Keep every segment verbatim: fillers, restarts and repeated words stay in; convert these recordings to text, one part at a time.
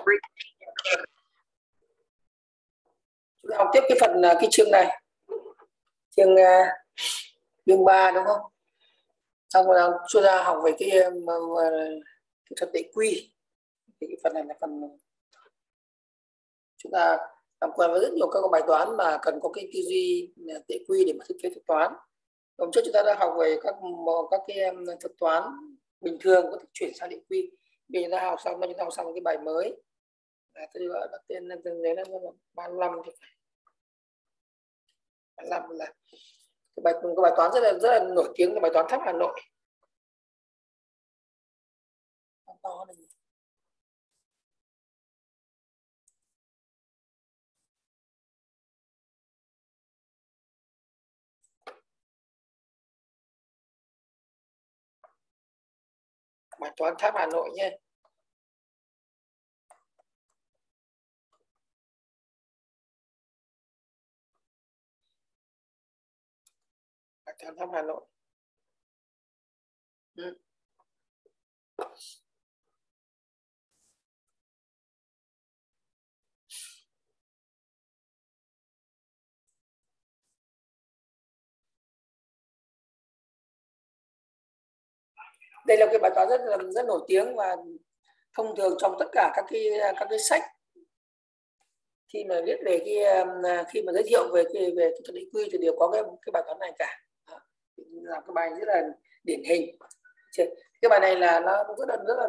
Chúng ta học tiếp cái phần cái chương này, chương chương ba đúng không? Xong rồi chúng ta học về cái kỹ thuật tệ quy. Thì cái phần này là phần chúng ta làm quen với rất nhiều các bài toán mà cần có cái tư duy tệ quy để mà thiết kế thuật toán. Hôm trước chúng ta đã học về các các cái thuật toán bình thường có thể chuyển sang tệ quy. Bây giờ chúng ta học xong, chúng ta học xong cái bài mới. À, tôi đặt tên là tên đấy là ba mươi lăm thì ba mươi lăm là cái bài cái bài toán rất là rất là nổi tiếng là bài toán tháp Hà Nội. To này. Bài toán tháp Hà Nội nhé. Bài toán tháp Hà Nội. Ừ. Đây là cái bài toán rất là rất nổi tiếng và thông thường trong tất cả các cái các cái sách khi mà viết về cái khi mà giới thiệu về cái về cái thuật tệ quy thì đều có cái cái bài toán này cả. Đó. Là cái bài rất là điển hình. Cái bài này là nó rất là rất là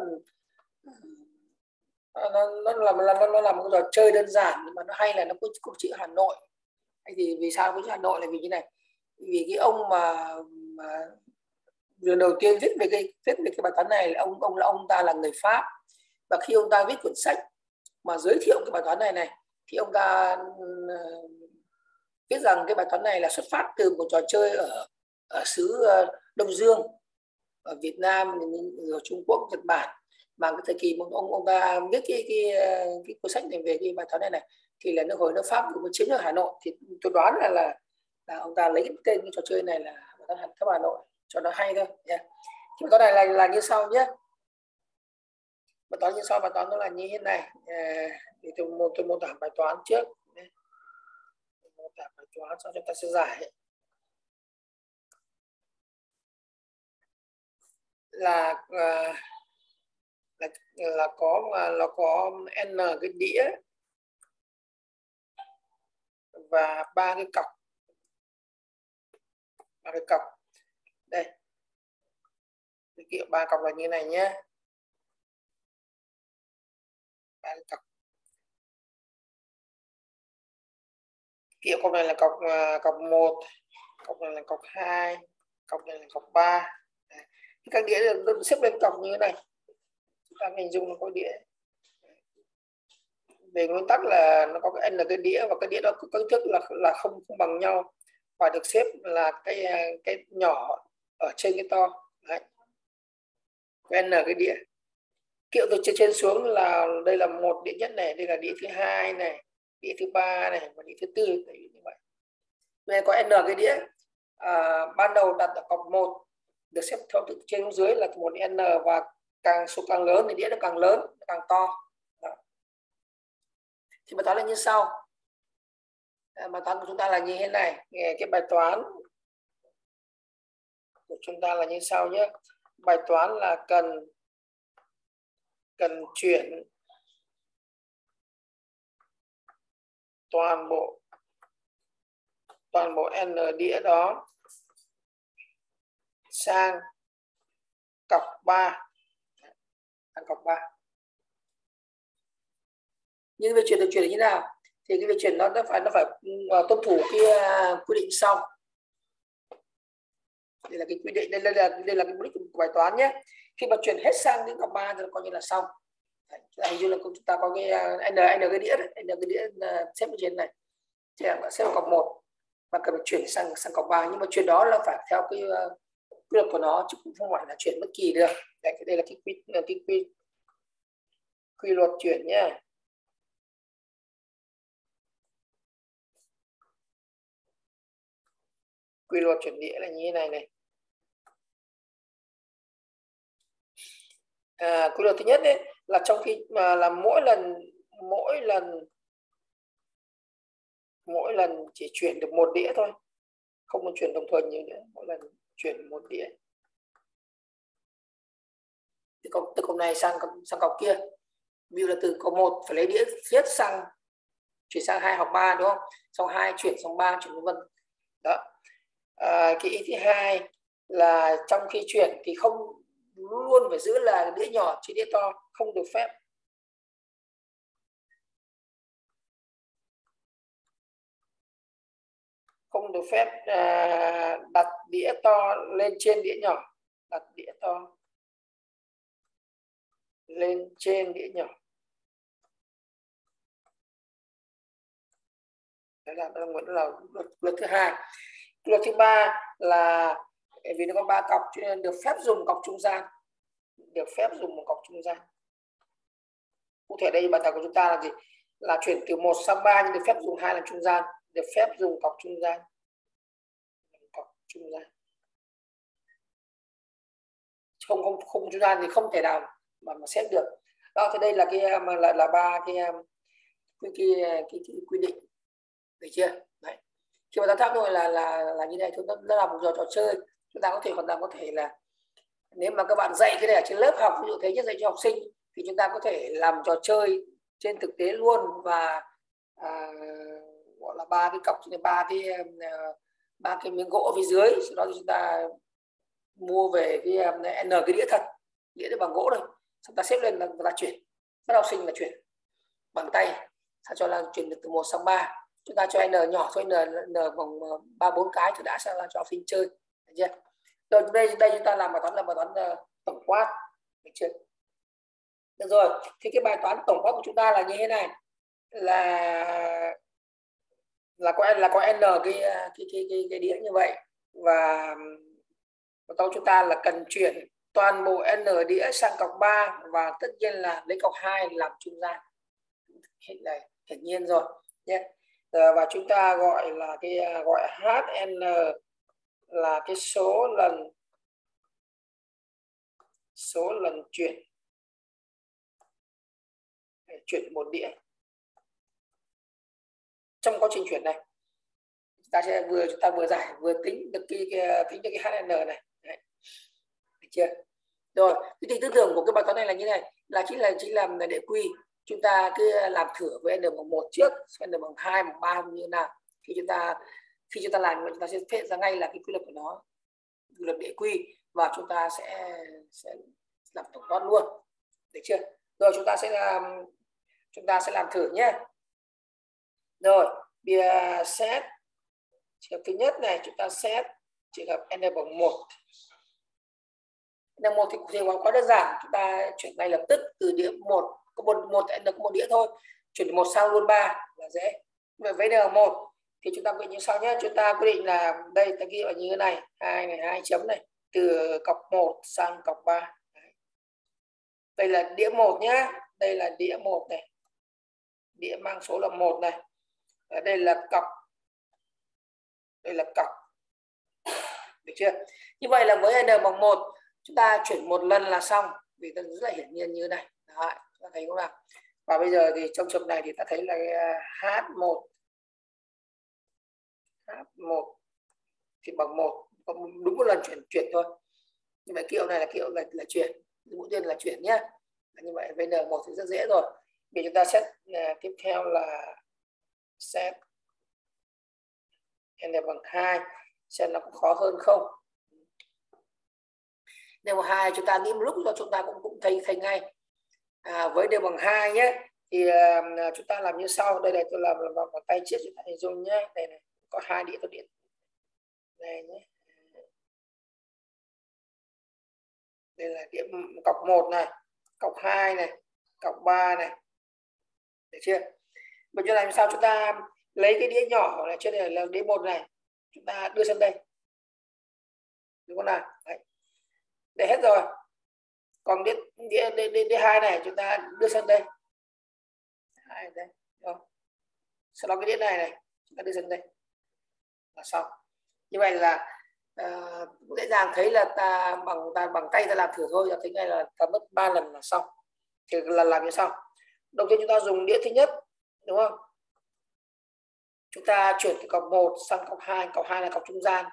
nó nó là nó, nó là một trò chơi đơn giản nhưng mà nó hay là nó có, có chữ Hà Nội. Hay thì vì sao có chữ Hà Nội là vì như này, vì cái ông mà, mà lần đầu tiên viết về cái viết về cái bài toán này là ông ông là ông ta là người Pháp, và khi ông ta viết cuốn sách mà giới thiệu cái bài toán này này thì ông ta uh, viết rằng cái bài toán này là xuất phát từ một trò chơi ở ở xứ uh, Đông Dương, ở Việt Nam, ở Trung Quốc, Nhật Bản, mà cái thời kỳ mà ông ông ta viết cái cái cái cuốn sách này về cái bài toán này này thì là nước hồi nước Pháp cũng chiếm được Hà Nội, thì tôi đoán là là, là ông ta lấy cái tên cái trò chơi này là bài toán tháp Hà Nội cho nó hay thôi nhé. Thì bài toán này là, là như sau nhé. Bài toán như sau, bài toán nó là như thế này. À, thì tôi mô tôi mô tả bài toán trước. Mô tả bài toán sau chúng ta sẽ giải. Là là là, là có là có n cái đĩa và ba cái cọc, ba cái cọc đây, cái kiểu ba cọc là như này nhé, ba cái cọc. Kiểu cọc này là cọc cọc một, cọc này là cọc hai, cọc này là cọc ba. Các đĩa được xếp lên cọc như thế này, chúng ta hình dung nó có đĩa. Về nguyên tắc là nó có cái n cái đĩa và cái đĩa đó có kích thước là là không không bằng nhau và được xếp là cái cái nhỏ ở trên cái to. Đấy. Cái n cái đĩa. Kiểu từ trên trên xuống là đây là một đĩa nhất này, đây là đĩa thứ hai này, đĩa thứ ba này và đĩa thứ tư như vậy. Đây có n cái đĩa. À, ban đầu đặt ở cọc một được xếp theo từ trên xuống dưới là một n, và càng số càng lớn thì đĩa nó càng lớn, càng to. Đó. Thì bài toán là như sau. À, bài toán của chúng ta là như thế này. Cái bài toán của chúng ta là như sau nhé. Bài toán là cần cần chuyển toàn bộ toàn bộ n đĩa đó sang cọc ba, sang cọc ba. Nhưng việc chuyển được chuyển như thế nào? Thì cái việc chuyển nó nó phải nó phải tuân thủ cái quy định sau. Đây là cái quy định, đây là đây là cái mục đích của bài toán nhé. Khi mà chuyển hết sang đến cọc ba thì coi như là xong. Hình như là chúng ta có cái n n cái đĩa đấy, n cái đĩa xếp ở trên này, thì là xếp ở cọc một và cần phải chuyển sang sang cọc ba, nhưng mà chuyển đó là phải theo cái quy luật của nó chứ không phải là chuyển bất kỳ được. Đây, đây là cái quy cái quy quy luật chuyển nhé. Quy luật chuyển đĩa là như thế này này. À, quy luật thứ nhất đấy là trong khi mà là mỗi lần mỗi lần mỗi lần chỉ chuyển được một đĩa thôi, không có chuyển đồng thời nhiều nữa, mỗi lần chuyển một đĩa từ cọc từ cọc này sang sang cọc kia. Ví dụ là từ cọc một phải lấy đĩa viết sang chuyển sang hai hoặc ba, đúng không? Xong hai chuyển sang ba, chuyển vân vân. Đó. À, cái ý thứ hai là trong khi chuyển thì không luôn phải giữ là đĩa nhỏ chứ đĩa to, không được phép không được phép à, đặt đĩa to lên trên đĩa nhỏ, đặt đĩa to lên trên đĩa nhỏ. Đó là đó là, là luật, luật thứ hai. Luật thứ ba là vì nó có ba cọc cho nên được phép dùng cọc trung gian, được phép dùng một cọc trung gian. Cụ thể đây bài tập của chúng ta là gì? Là chuyển từ một sang ba nhưng được phép dùng hai làm trung gian, được phép dùng cọc trung gian. Cọc trung gian. Không không không trung gian thì không thể nào mà mà xét được. Đó, thì đây là cái mà là là ba cái cái cái, cái, cái quy định, được chưa? Đấy. Khi mà ta thắc rồi là là là như này, chúng ta nó là một trò trò chơi, chúng ta có thể hoàn toàn có thể là nếu mà các bạn dạy cái này ở trên lớp học, ví dụ thế nhất dạy cho học sinh thì chúng ta có thể làm trò chơi trên thực tế luôn, và à, gọi là ba cái cọc, ba cái ba cái miếng gỗ phía dưới, sau đó thì chúng ta mua về cái n cái đĩa thật, đĩa bằng gỗ đây, chúng ta xếp lên là ta chuyển, bắt học sinh là chuyển bằng tay, sao cho là chuyển được từ một sang ba, chúng ta cho n nhỏ thôi, n n bằng ba bốn cái thì đã sang là cho học sinh chơi, được chưa? Rồi đây đây chúng ta làm bài toán là bài toán uh, tổng quát, được chưa? Được rồi, thì cái bài toán tổng quát của chúng ta là như thế này, là là có là có n cái cái cái cái, cái đĩa như vậy, và câu chúng ta là cần chuyển toàn bộ n đĩa sang cọc ba, và tất nhiên là lấy cọc hai làm trung gian, hiện này hiển nhiên rồi nhé. Và chúng ta gọi là cái gọi hn là cái số lần số lần chuyển chuyển một đĩa. Trong quá trình chuyển này chúng ta sẽ vừa chúng ta vừa giải vừa tính được cái, cái tính được cái hn này. Đấy. Được chưa? Rồi, cái tính tư tưởng của cái bài toán này là như này, là chỉ là chỉ làm để quy, chúng ta cứ làm thử với n bằng một trước, n bằng hai, bằng ba như thế nào. Khi chúng ta khi chúng ta làm chúng ta sẽ phết ra ngay là cái quy luật của nó, quy luật để quy, và chúng ta sẽ sẽ làm tổng quát luôn, được chưa? Rồi chúng ta sẽ làm chúng ta sẽ làm thử nhé. Rồi, bây giờ set trường hợp thứ nhất này, chúng ta set trường hợp n bằng một. N một thì thì quá đơn giản, chúng ta chuyển ngay lập tức từ đĩa một, có một một n có một đĩa thôi, chuyển một sang luôn ba là dễ. Vậy với n một thì chúng ta quy định như sau nhé, chúng ta quy định là đây ta ghi vào như thế này, hai này, hai chấm này, từ cọc một sang cọc ba. Đây là đĩa một nhá, đây là đĩa một này, đĩa mang số là một này, ở đây là cọc, đây là cọc, được chưa? Như vậy là với n bằng một chúng ta chuyển một lần là xong, vì ta rất là hiển nhiên như thế này. Đấy, chúng ta thấy không nào? Và bây giờ thì trong trường này thì ta thấy là h một h một thì bằng một, đúng một lần chuyển chuyển thôi. Như vậy kiểu này là kiểu là, là chuyển, mũi tên là chuyển nhé. Như vậy với n một thì rất dễ rồi. Vì chúng ta set uh, tiếp theo là set n bằng hai, xem nó cũng khó hơn không. N bằng hai chúng ta nghĩ một lúc cho chúng ta cũng cũng thấy thấy ngay. À, với n bằng hai nhé thì uh, chúng ta làm như sau. Đây này, tôi làm bằng tay chiếc chúng ta hình dung nhé. Đây này, có hai đĩa tôi điện này nhé. Đây là đĩa cọc một này, cọc hai này, cọc ba này, được chưa? Mình cho làm sao chúng ta lấy cái đĩa nhỏ này trên này là đĩa một này, chúng ta đưa sang đây, đúng không nào? Đấy. Để hết rồi. Còn đĩa đĩa, đĩa, đĩa, đĩa hai này chúng ta đưa sang đây, hai đây, rồi. Sau đó cái đĩa này này chúng ta đưa sang đây là xong. Như vậy là uh, dễ dàng thấy là ta bằng ta bằng tay ta làm thử thôi, là thấy ngay là ta mất ba lần là xong. Thì là làm như sau. Đầu tiên chúng ta dùng đĩa thứ nhất, đúng không? Chúng ta chuyển từ cọc một sang cọc hai, cọc hai là cọc trung gian.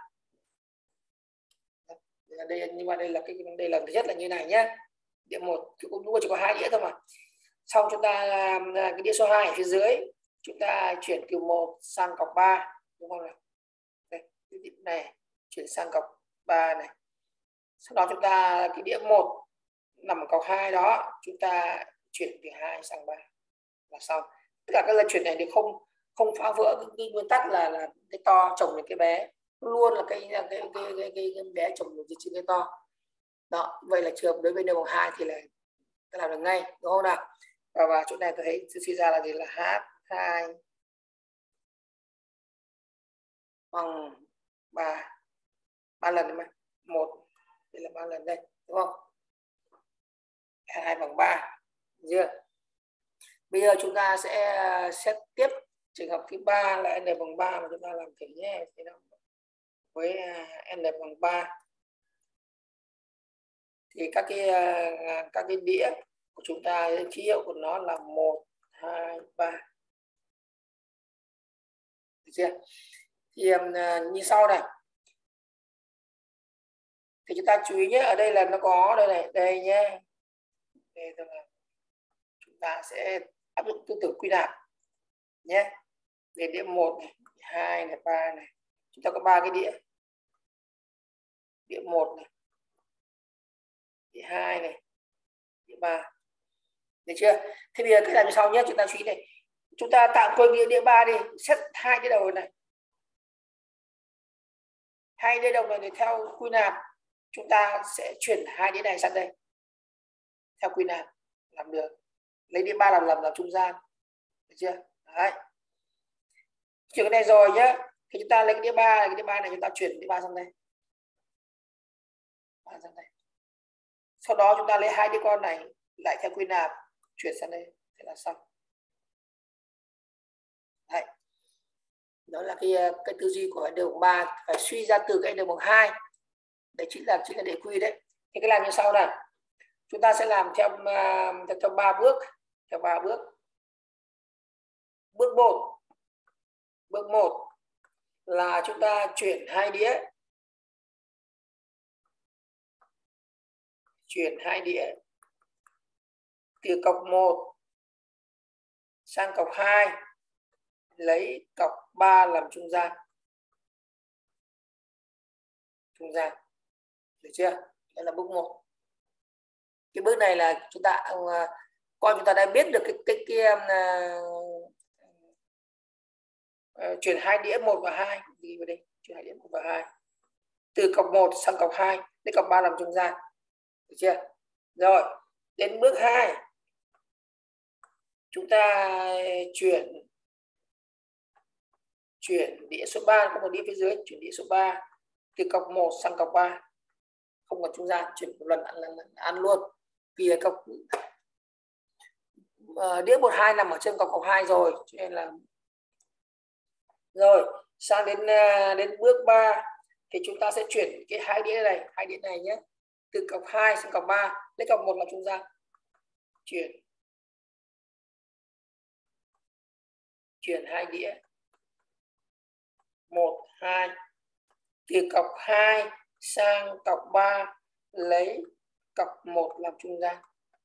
Đây, nhưng mà đây là cái đây là thứ nhất là như này nhé. Đĩa một cũng đúng, chỉ có hai đĩa thôi mà. Xong chúng ta làm cái đĩa số hai ở phía dưới, chúng ta chuyển từ một sang cọc ba, đúng không nào? Đây, cái đĩa này chuyển sang cọc ba này. Sau đó chúng ta cái đĩa một nằm ở cọc hai đó, chúng ta chuyển từ hai sang ba là xong. Tất cả các lần chuyển này đều không không phá vỡ cái, cái nguyên tắc là là cái to chồng lên cái bé, luôn là cái cái cái cái, cái, cái, cái bé chồng trên cái to đó. Vậy là trường đối với n bằng hai thì là ta làm được ngay, đúng không nào? Và, và chỗ này tôi thấy suy ra là gì, là h hai bằng ba, ba lần đấy mà, một đây là ba lần đây, đúng không? hai bằng ba, chưa? Bây giờ chúng ta sẽ xét tiếp trường hợp thứ ba là n bằng ba, mà chúng ta làm thử nhé. Thế nào với n bằng ba thì các cái các cái đĩa của chúng ta, ký hiệu của nó là một, hai, ba. Được chưa? Thì như sau này. Thì chúng ta chú ý nhé, ở đây là nó có đây này, đây nhé. Đây là chúng ta sẽ áp dụng tư tưởng quy nạp nhé. Để đĩa một này, hai này, ba này. Chúng ta có ba cái đĩa. Đĩa một này, đĩa hai này, đĩa ba. Được chưa? Thế bây giờ cách làm như sau nhé, chúng ta chú ý này. Chúng ta tạm quên đĩa đĩa ba đi, xét hai đĩa đầu này. Hai đĩa đầu này để theo quy nạp, chúng ta sẽ chuyển hai đĩa này sang đây. Theo quy nạp làm được. Lấy đĩa ba làm làm làm trung gian. Được chưa? Đấy. Chuyển cái này rồi nhé. Thì chúng ta lấy cái đĩa ba, cái đĩa ba này chúng ta chuyển đĩa ba sang đây. ba sang đây. Sau đó chúng ta lấy hai đĩa con này lại theo quy nạp chuyển sang đây, thế là xong. Đấy. Đó là cái cái tư duy của n bằng ba, phải suy ra từ cái n bằng hai. Đấy chính là chính là đề quy đấy. Thì cái làm như sau này. Chúng ta sẽ làm theo theo, theo ba bước, theo ba bước. Bước một. Bước một là chúng ta chuyển hai đĩa. Chuyển hai đĩa từ cọc một sang cọc hai, lấy cọc ba làm trung gian. Trung gian. Được chưa? Đây là bước một. Cái bước này là chúng ta uh, coi chúng ta đã biết được cái cái cái uh, uh, chuyển hai đĩa một và hai, đi vào đây, chuyển hai đĩa một và hai. Từ cọc một sang cọc hai, lấy cọc ba làm trung gian. Được chưa? Rồi, đến bước hai. Chúng ta chuyển chuyển đĩa số ba, có một đĩa phía dưới, chuyển đĩa số ba từ cọc một sang cọc ba. Không còn trung gian, chuyển một lần ăn, lần, lần ăn luôn. Vì cọc uh, đĩa một hai nằm ở trên cọc cọc hai rồi, cho nên là rồi sang đến uh, đến bước ba thì chúng ta sẽ chuyển cái hai đĩa này, hai đĩa này nhé, từ cọc hai sang cọc ba, lấy cọc một làm trung gian. Chuyển chuyển hai đĩa một, hai từ cọc hai sang cọc ba, lấy cọc một làm trung gian.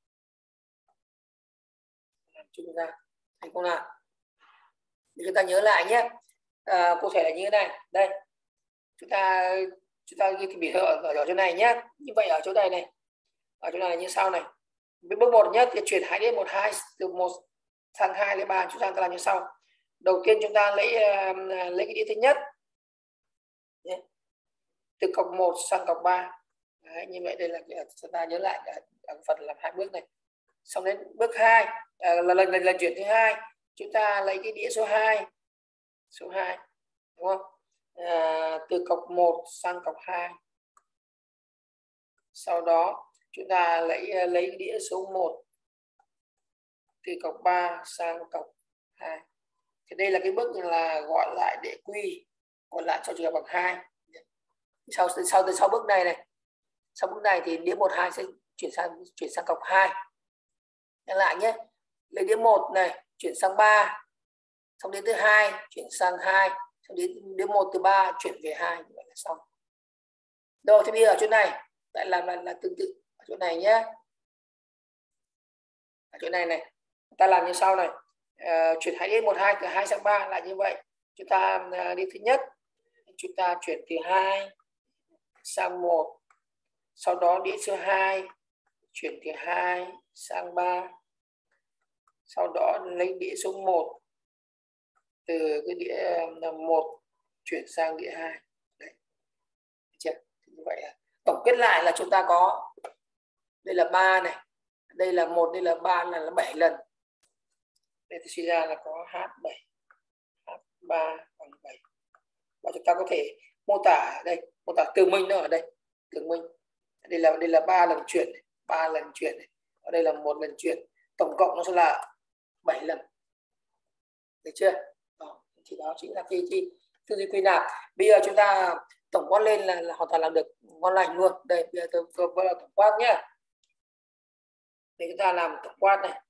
Làm trung gian. Thành không nào? Để chúng ta nhớ lại nhé. À, cụ thể là như thế này. Đây. Chúng ta chúng ta ghi cái biểu hiệu ở, ở chỗ này nhé. Như vậy ở chỗ này này. Ở chỗ này là như sau này. Bước một nhé, thì chuyển hai đĩa một, hai từ một sang hai lấy ba, chúng ta làm như sau. Đầu tiên chúng ta lấy uh, lấy cái đĩa thứ nhất. Nhé. Từ cọc một sang cọc ba. Đấy, như vậy đây là chúng ta nhớ lại ở phần làm hai bước này. Xong đến bước hai à, là lần lần lần chuyển thứ hai, chúng ta lấy cái đĩa số hai, số hai, đúng không? À, từ cọc một sang cọc hai. Sau đó chúng ta lấy lấy cái đĩa số một từ cọc ba sang cọc hai. Thì đây là cái bước là gọi lại để quy, gọi lại cho trường hợp bằng hai. Sau sau từ sau bước này này, sau bước này thì đĩa một hai sẽ chuyển sang chuyển sang cọc hai. Nghe lại nhé, lấy đĩa một này chuyển sang ba, xong đến thứ hai chuyển sang hai, xong đến đĩa một từ ba chuyển về hai, như vậy là xong. Rồi thì bây giờ ở chỗ này lại làm là, là tương tự ở chỗ này nhé. Ở chỗ này này ta làm như sau này, à, chuyển hai đĩa một hai từ hai sang ba là như vậy. Chúng ta à, đi thứ nhất chúng ta chuyển từ hai sang một, sau đó đĩa số hai chuyển từ hai sang ba, sau đó lấy đĩa số một từ cái đĩa một chuyển sang đĩa hai. Đấy. Chưa? Như vậy là tổng kết lại là chúng ta có đây là ba này, đây là một, đây là ba, là, là bảy lần. Đây thì suy ra là có H bảy, H ba bằng bảy. Và chúng ta có thể mô tả ở đây, mô tả tường minh nó ở đây, tường minh. Đây là đây là ba lần chuyển, ba lần chuyển này. Ở đây là một lần chuyển, tổng cộng nó sẽ là bảy lần. Được chưa? Đó, thì đó chính là cái tư duy quy nạp. Bây giờ chúng ta tổng quát lên là, là hoàn toàn làm được ngon lành luôn. Đây bây giờ tôi tôi là tổng quát nhé. Để chúng ta làm tổng quát này.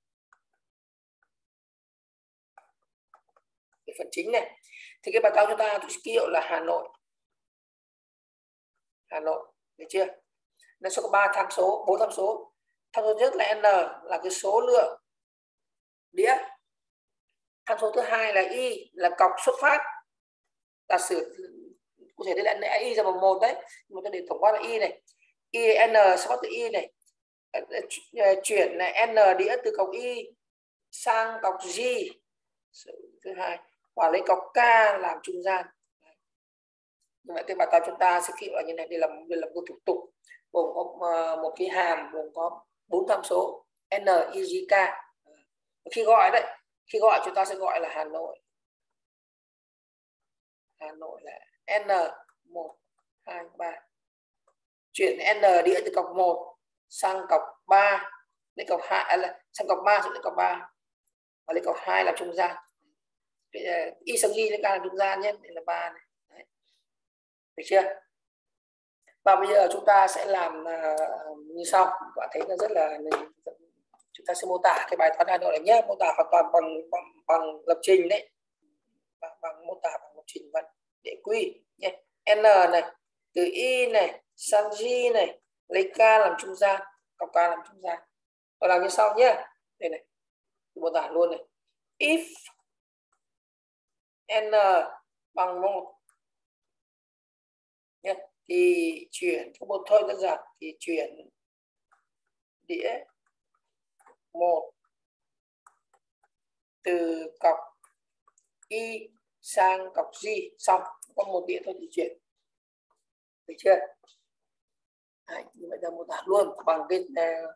Cái phần chính này. Thì cái bài toán chúng ta tôi ký hiệu là Hà Nội. Hà Nội, được chưa? Nó sẽ có ba tham số, bốn tham số. Tham số nhất là n là cái số lượng đĩa. Tham số thứ hai là y là cọc xuất phát. Giả sử cụ thể đây là y ra bằng một đấy, nhưng mà tôi để tổng quát là y này. Y n xuất phát từ y này. Chuyển này n đĩa từ cọc y sang cọc g. Thứ hai, và lấy cọc k làm trung gian. Như vậy cái bài toán chúng ta sẽ ký hiệu là như này. Đây là đây là một thủ tục gồm có một cái hàm gồm có bốn tham số n, y, g, k. Khi gọi đấy, khi gọi chúng ta sẽ gọi là Hà Nội. Hà Nội là n một hai ba. Chuyển n đĩa từ cọc một sang cọc ba, lấy cọc hai là sang cọc ba sang lấy cọc ba và lấy cọc hai làm trung gian. Y sang y lấy k làm trung gian nhé. Đây là ba này. Đấy. Được chưa? Và bây giờ chúng ta sẽ làm uh, như sau. Các bạn thấy nó rất là, chúng ta sẽ mô tả cái bài toán Hà Nội này nhé, mô tả hoàn toàn bằng bằng, bằng lập trình đấy, bằng, bằng mô tả bằng lập trình vận để quy nhé. N này từ y này sang g này, lấy k làm trung gian, cọc k làm trung gian. Và làm như sau nhé. Đây này, mô tả luôn này. If n bằng một nhé, thì chuyển có một thôi đơn giản, thì chuyển đĩa một từ cọc y sang cọc g, xong có một đĩa thôi thì chuyển. Được chưa? Đấy, như vậy là mô tả luôn bằng cái uh...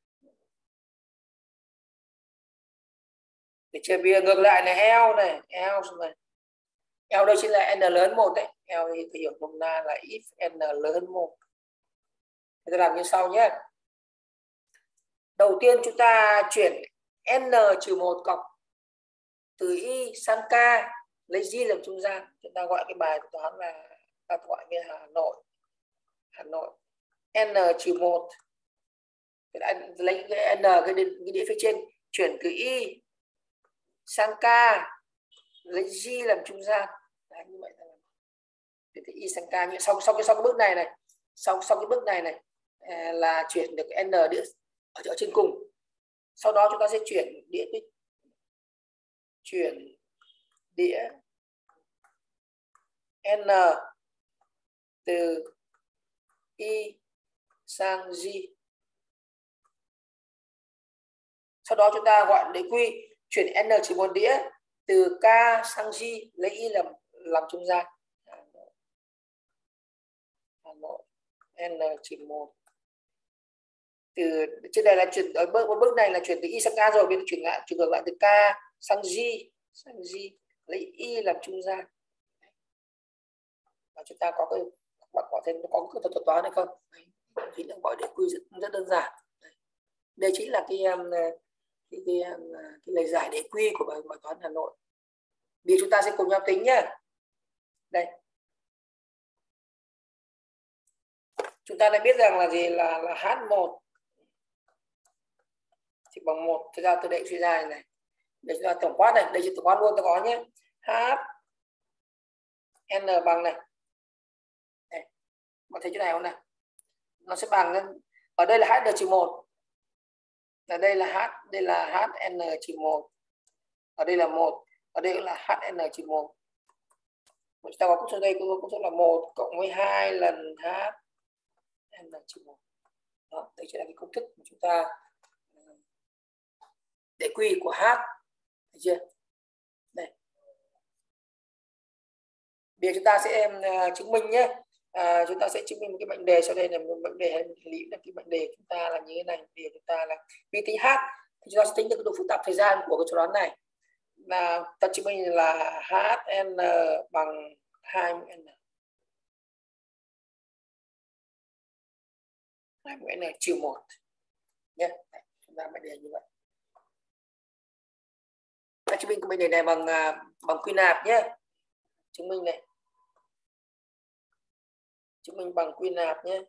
Được chưa? Bây giờ ngược lại này, L này, L này. L đây chính là n lớn một đấy. L thì thể hiểu nôm na là if n lớn hơn một. Chúng ta làm như sau nhé. Đầu tiên chúng ta chuyển n trừ một cọc từ y sang k, lấy g làm trung gian. Chúng ta gọi cái bài toán là ta gọi như Hà Nội. Hà Nội n trừ một, lấy cái n cái cái đĩa phía trên, chuyển từ y sang k, lấy g làm trung gian. Đấy, như vậy là từ y sang k. Như sau sau cái sau cái bước này này, sau sau cái bước này này là chuyển được n đĩa ở chỗ trên cùng. Sau đó chúng ta sẽ chuyển đĩa chuyển đĩa n từ y sang g. Sau đó chúng ta gọi đĩa quy, chuyển n chỉ một đĩa từ k sang g, lấy y làm làm trung gian. Hà Nội n chỉ một từ trên đây là chuyển ở bước bước này là chuyển từ y sang k rồi, bây giờ chuyển lại chuyển ngược lại từ k sang g, sang g lấy y làm trung gian. Và chúng ta có cái bạn có thể có cái thuật toán này không? Đấy, chính là gọi đĩa quy rất, rất đơn giản. Đấy. Đây chính là cái cái, cái, cái lời giải đĩa quy của bài, bài toán Hà Nội. Bây giờ chúng ta sẽ cùng nhau tính nhé. Đây. Chúng ta đã biết rằng là gì, là là H một thì bằng một. Thực ra từ đây suy ra này, này. Để chúng ta tổng quát này, đây chỉ tổng quát luôn ta có nhé. H n bằng này. Đây. Bạn thấy chỗ này không này? Nó sẽ bằng lên, ở đây là h n trừ một. Ở đây là h, đây là h n trừ một. Ở đây là một, ở đây là h n trừ một. Chúng ta có công thức đây, công thức là một cộng với hai lần h n trừ một. Đó, đây chính là cái công thức của chúng ta để quy của h. Thấy chưa? Đây. Bây giờ chúng ta sẽ uh, chứng minh nhé. À, chúng ta sẽ chứng minh một cái mệnh đề sau đây là một mệnh đề hay lý là cái mệnh đề của chúng ta là như thế này. Bây giờ chúng ta là vi tính h thì chúng ta sẽ tính được cái độ phức tạp thời gian của cái số đoán này. Là ta chứng minh là hn bằng hai mũ n. hai mũ n trừ một nhé. Đấy, chúng ta mệnh đề như vậy. Ta chứng minh cái mệnh đề này bằng bằng quy nạp nhé. Chứng minh này. Chứng minh bằng quy nạp nhé.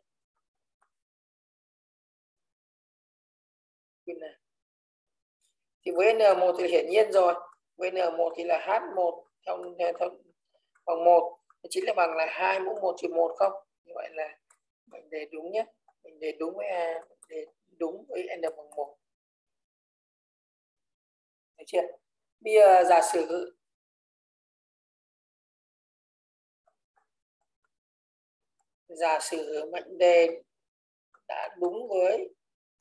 Quy nạp. Thì với n một thì hiển nhiên rồi. Với n một thì là h một theo, theo bằng một. Chính là bằng là hai mũ một trừ một không? Như vậy là mệnh đề đúng nhé. Mệnh đề đúng với A, mệnh đề đúng với n bằng một. Thấy chưa? Bây giờ giả sử giả sử mệnh đề đã đúng với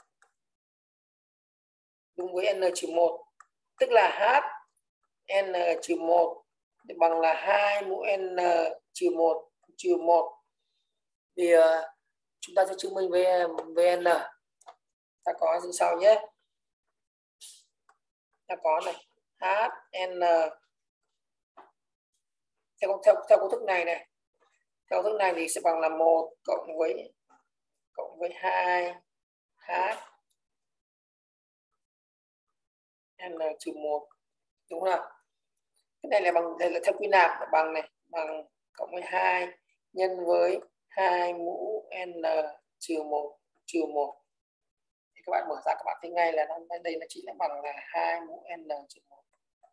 đúng với n trừ một, tức là h n trừ một bằng là hai mũ n trừ một trừ một, thì uh, chúng ta sẽ chứng minh với với n. Ta có như sau nhé. Ta có này h n theo theo theo công thức này này. Theo công thức này thì sẽ bằng là một cộng với cộng với hai h n trừ một, đúng không? Cái này là bằng, đây là theo quy nạp là bằng này, bằng cộng với hai nhân với hai mũ n trừ một trừ một. Thì các bạn mở ra các bạn thấy ngay là nó đây nó chỉ là bằng là hai mũ n trừ một.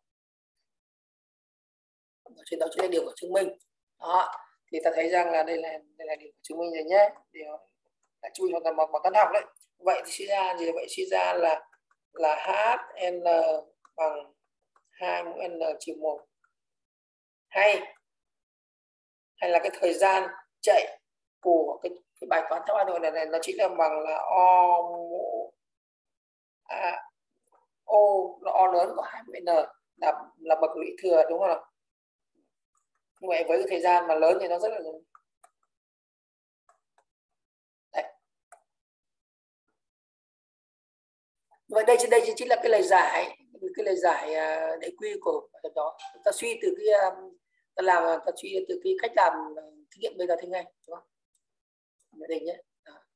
Ở trên đó chính là điều của chứng minh. Đó, thì ta thấy rằng là đây là đây là điều của chứng minh rồi nhé. Điều là chứng minh hoàn toàn bằng, bằng toán học đấy. Vậy thì suy ra gì? Vậy suy ra là là h n bằng hai mũ n trừ một, hay hay là cái thời gian chạy của cái, cái bài toán tháp Hà Nội này, này nó chỉ là bằng là o mũ à, o là o lớn của hai mũ n là là bậc lũy thừa, đúng không nào? Như vậy với cái thời gian mà lớn thì nó rất là lớn. Đấy. Vậy đây trên đây chính là cái lời giải, cái lời giải đại quy của đó. Ta suy từ cái ta làm ta suy từ cái cách làm thí nghiệm bây giờ thế ngay, đúng không? Ở đây nhé.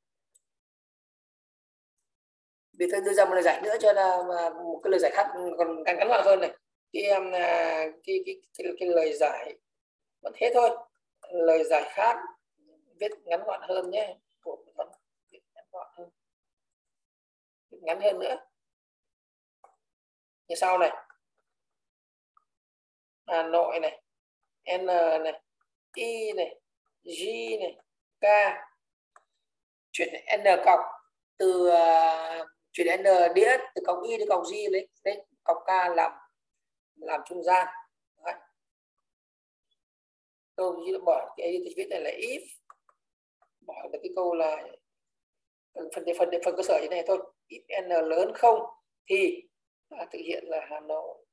Vì tôi đưa ra một lời giải nữa cho là một cái lời giải khác còn càng ngắn gọn hơn này. Cái cái cái cái, cái lời giải vẫn thế thôi. Lời giải khác viết ngắn gọn hơn nhé. Của viết ngắn gọn hơn. Viết ngắn hơn nữa. Như sau này. Hà Nội này, N này, Y này, G này, K. Chuyển N cọc từ uh, chuyển N đĩa từ cọc Y đến cọc G, lấy lấy cọc K làm làm trung gian. Đấy. Câu chỉ bỏ cái tôi viết này là if, bỏ được cái câu là phần phần phần, phần cơ sở như này thôi. If N lớn không thì ta thực hiện là Hà Nội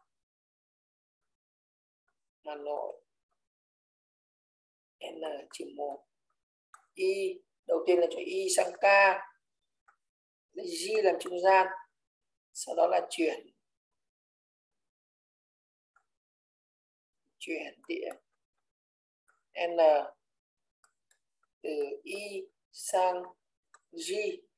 Hà Nội N trừ một, Y đầu tiên là cho Y sang K, G làm trung gian, sau đó là chuyển chuyển đĩa N từ Y sang G,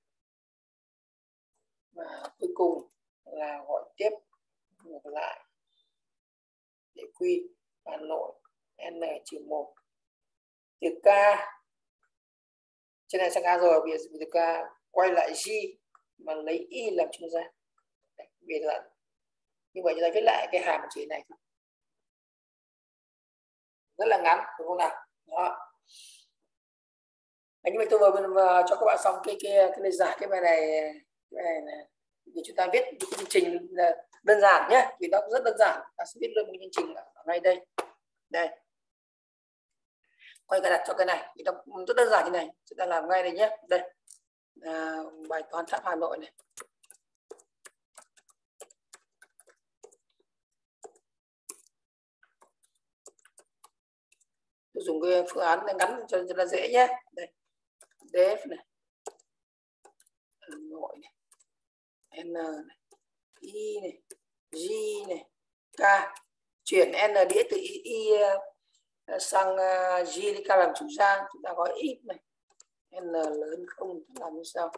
và cuối cùng là gọi tiếp ngược lại để quy Hà Nội N trừ một từ K trên này sang K rồi, bây giờ từ K quay lại G mà lấy Y làm trung gian. vì là như vậy chúng ta viết lại cái hàm chỉ này rất là ngắn, đúng không nào? Đó. Như vậy tôi vừa cho các bạn xong cái cái cái lời giải cái bài này, cái bài này thì chúng ta viết cái chương trình đơn giản nhé, vì nó rất đơn giản. Ta sẽ viết luôn một chương trình ở ngay đây, đây, quay cái đặt cho cái này thì nó rất đơn giản như này, chúng ta làm ngay đây nhé. Đây à, bài toán tháp Hà Nội này, tôi dùng cái phương án này ngắn cho cho nó dễ nhé. Đây def này, Hà Nội này, n này, i này, g này, k, chuyển n đĩa từ i, i sang g đi k làm trung gian, chúng ta gọi x này, n lớn không làm như sau,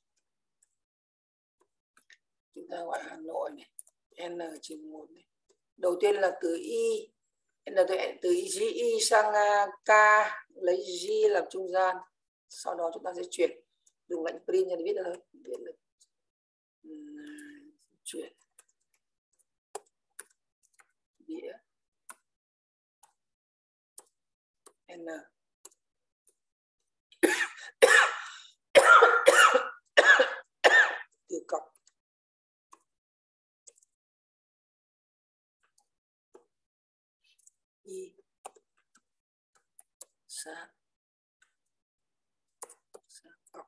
chúng ta gọi Hà Nội này, n trừ một này, đầu tiên là từ y n từ, từ g y sang k, lấy g làm trung gian, sau đó chúng ta sẽ chuyển dùng lệnh print cho để viết được viết được chuyển đĩa n từ cọc y sang sang cọc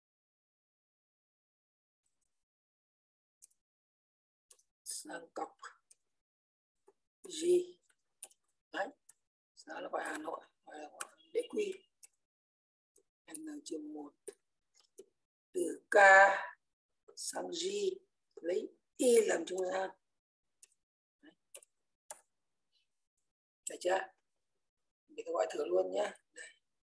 sang cọc g. Đấy, đó là gọi Hà Nội, gọi là đế quy n trừ một từ k sang g, lấy y làm trung gian. Được chưa? Để tôi gọi thử luôn nhé. Đây.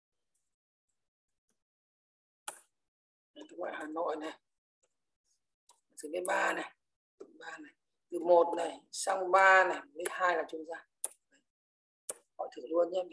Đây, tôi gọi Hà Nội này, từ đến ba này, ba này, từ một này sang ba này, lấy hai làm trung gian. Gọi thử luôn nhé.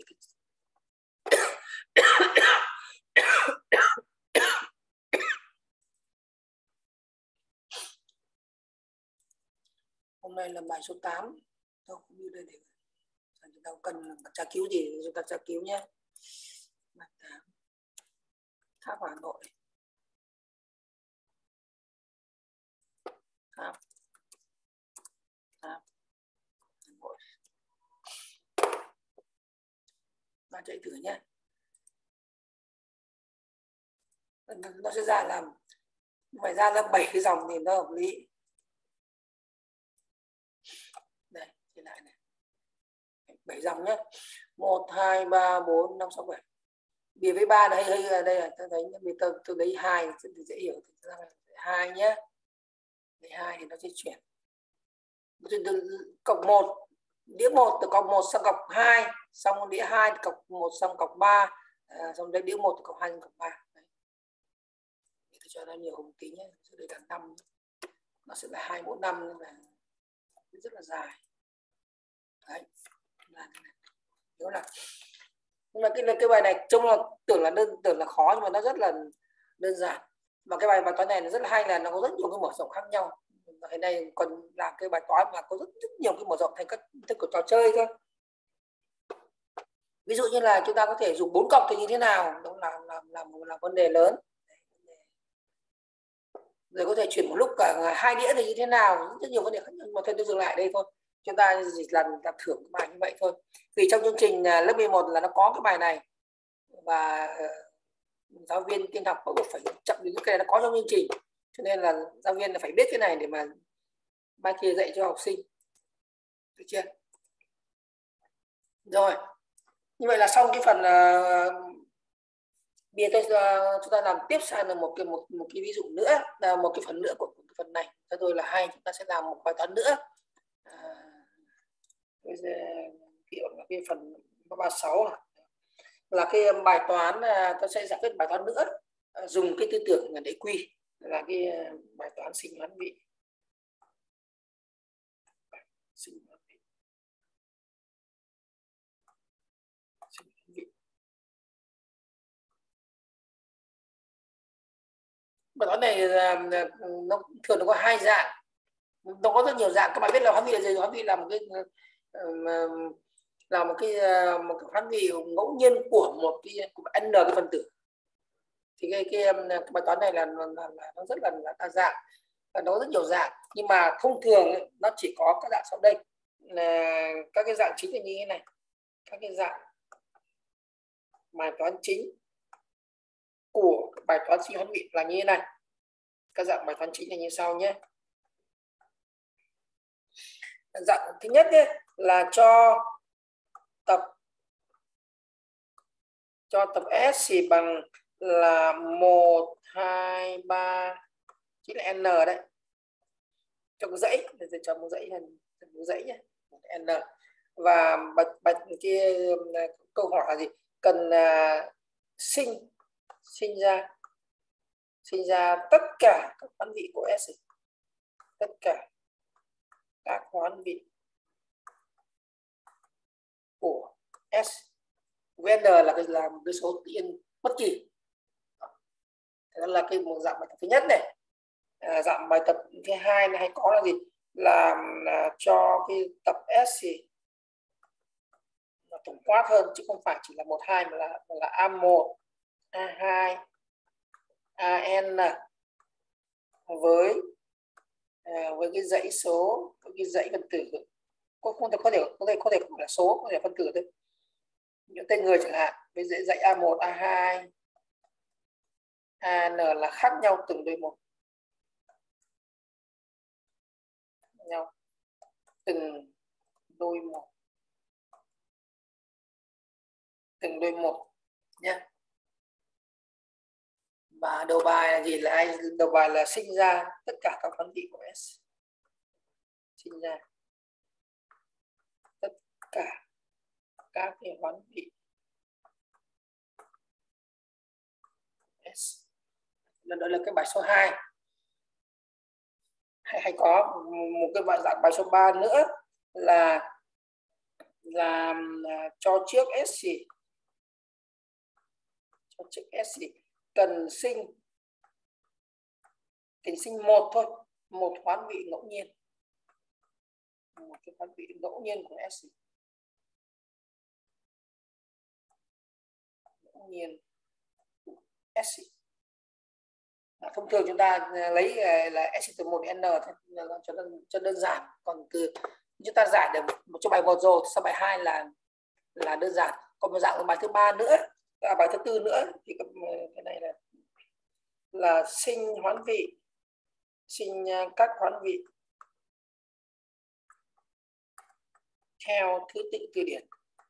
Hôm nay là bài số tám, tôi không biết đây để chúng ta cần tra cứu gì chúng ta tra cứu nhé. Bài tám tháp Hà Nội, tháp tháp Hà Nội, bạn chạy thử nhé. Nó sẽ ra làm phải ra ra bảy cái dòng thì nó hợp lý. Đây, trở lại này, bảy dòng nhé, một hai ba bốn năm sáu bảy. Vì với ba này hơi hơi đây là tôi thấy vì tôi tôi lấy hai thì dễ hiểu, hai nhé, lấy hai thì nó sẽ chuyển từ cọc một, đĩa một từ cọc một sang cọc hai, xong đĩa hai từ cọc một sang cọc ba, à, xong đây đĩa một từ cọc hai sang cọc ba. Tôi cho nó nhiều một tí nhé, đây là năm, nó sẽ là hai mỗi năm nên là rất là dài. Đấy, là hiểu là nhưng mà cái cái bài này trông là tưởng là đơn tưởng là khó nhưng mà nó rất là đơn giản, mà cái bài bài toán này nó rất là hay là nó có rất nhiều cái mở rộng khác nhau. Hiện nay còn làm cái bài toán mà có rất, rất nhiều cái mở rộng thành các thức của trò chơi thôi. Ví dụ như là chúng ta có thể dùng bốn cọc thì như thế nào, đó là làm làm là vấn đề lớn. Rồi có thể chuyển một lúc cả hai đĩa thì như thế nào, rất nhiều vấn đề khác nhau, mà thôi tôi dừng lại đây thôi. Chúng ta chỉ làm làm thưởng cái bài như vậy thôi. Vì trong chương trình lớp mười một là nó có cái bài này và giáo viên tin học bắt buộc phải chậm đến cái này, nó có trong chương trình, cho nên là giáo viên là phải biết cái này để mà mai kia dạy cho học sinh, được chưa? Rồi, như vậy là xong cái phần uh, bây giờ uh, chúng ta làm tiếp sang là một cái một một cái ví dụ nữa, là một cái phần nữa của, của cái phần này. Thế rồi là hai chúng ta sẽ làm một bài toán nữa. À, bây giờ kiểu là cái phần ba mươi sáu này là cái bài toán, uh, tôi sẽ giải quyết bài toán nữa uh, dùng cái tư tưởng là đế quy, là cái uh, bài toán sinh hoán vị. Sinh hoán vị. Sinh hoán vị. Bài toán này uh, nó thường nó có hai dạng. Nó có rất nhiều dạng. Các bạn biết là hoán vị là gì? Hoán vị là một cái là một cái một cái hoán vị ngẫu nhiên của một cái của n cái phần tử. Thì cái cái, cái bài toán này là, là, là nó rất là, là đa dạng và nó rất nhiều dạng, nhưng mà thông thường ấy, nó chỉ có các dạng sau đây. Là các cái dạng chính là như thế này. Các cái dạng bài toán chính của bài toán sinh hoán vị là như thế này. Các dạng bài toán chính là như sau nhé. Dạng thứ nhất ấy, là cho tập cho tập S thì bằng là một, hai, ba, chính là n đấy. Cho cái dãy, để cho một dãy thành một dãy nhé. N. Và bạch bạch kia câu hỏi là gì? Cần uh, sinh sinh ra sinh ra tất cả các hoán vị của S. Tất cả các hoán vị của S. Với n là cái là một cái số tự nhiên bất kỳ. Đó là cái một dạng bài tập thứ nhất này. À, dạng bài tập thứ hai này hay có là gì? Là, là cho cái tập S thì nó tổng quát hơn, chứ không phải chỉ là một hai mà là là a một, a hai, an với à, với cái dãy số, với cái dãy phân tử có không thể có thể có thể có thể không là số, có thể phân tử thôi, những tên người chẳng hạn. Với dãy dãy a một, a hai, an là khác nhau từng đôi một, nhau từng đôi một, từng đôi một nhé. Và đầu bài là gì? Là ai? Đầu bài là sinh ra tất cả các hoán vị của S. Sinh ra tất cả các cái hoán vị S. Đó là cái bài số hai. Hay, hay có một cái bài dạng bài số ba nữa là là, là cho trước S gì? Cho trước S gì? Cần sinh cần sinh một thôi, một hoán vị ngẫu nhiên. Một cái hoán vị ngẫu nhiên của S. Ngẫu nhiên S. Thông thường chúng ta lấy là S từ một đến n thôi, cho đơn, cho đơn giản. Còn từ chúng ta giải được một cho bài một rồi, sau bài hai là là đơn giản. Còn một dạng bài thứ ba nữa, à, bài thứ tư nữa thì cái này là là sinh hoán vị, sinh các hoán vị theo thứ tự từ điển.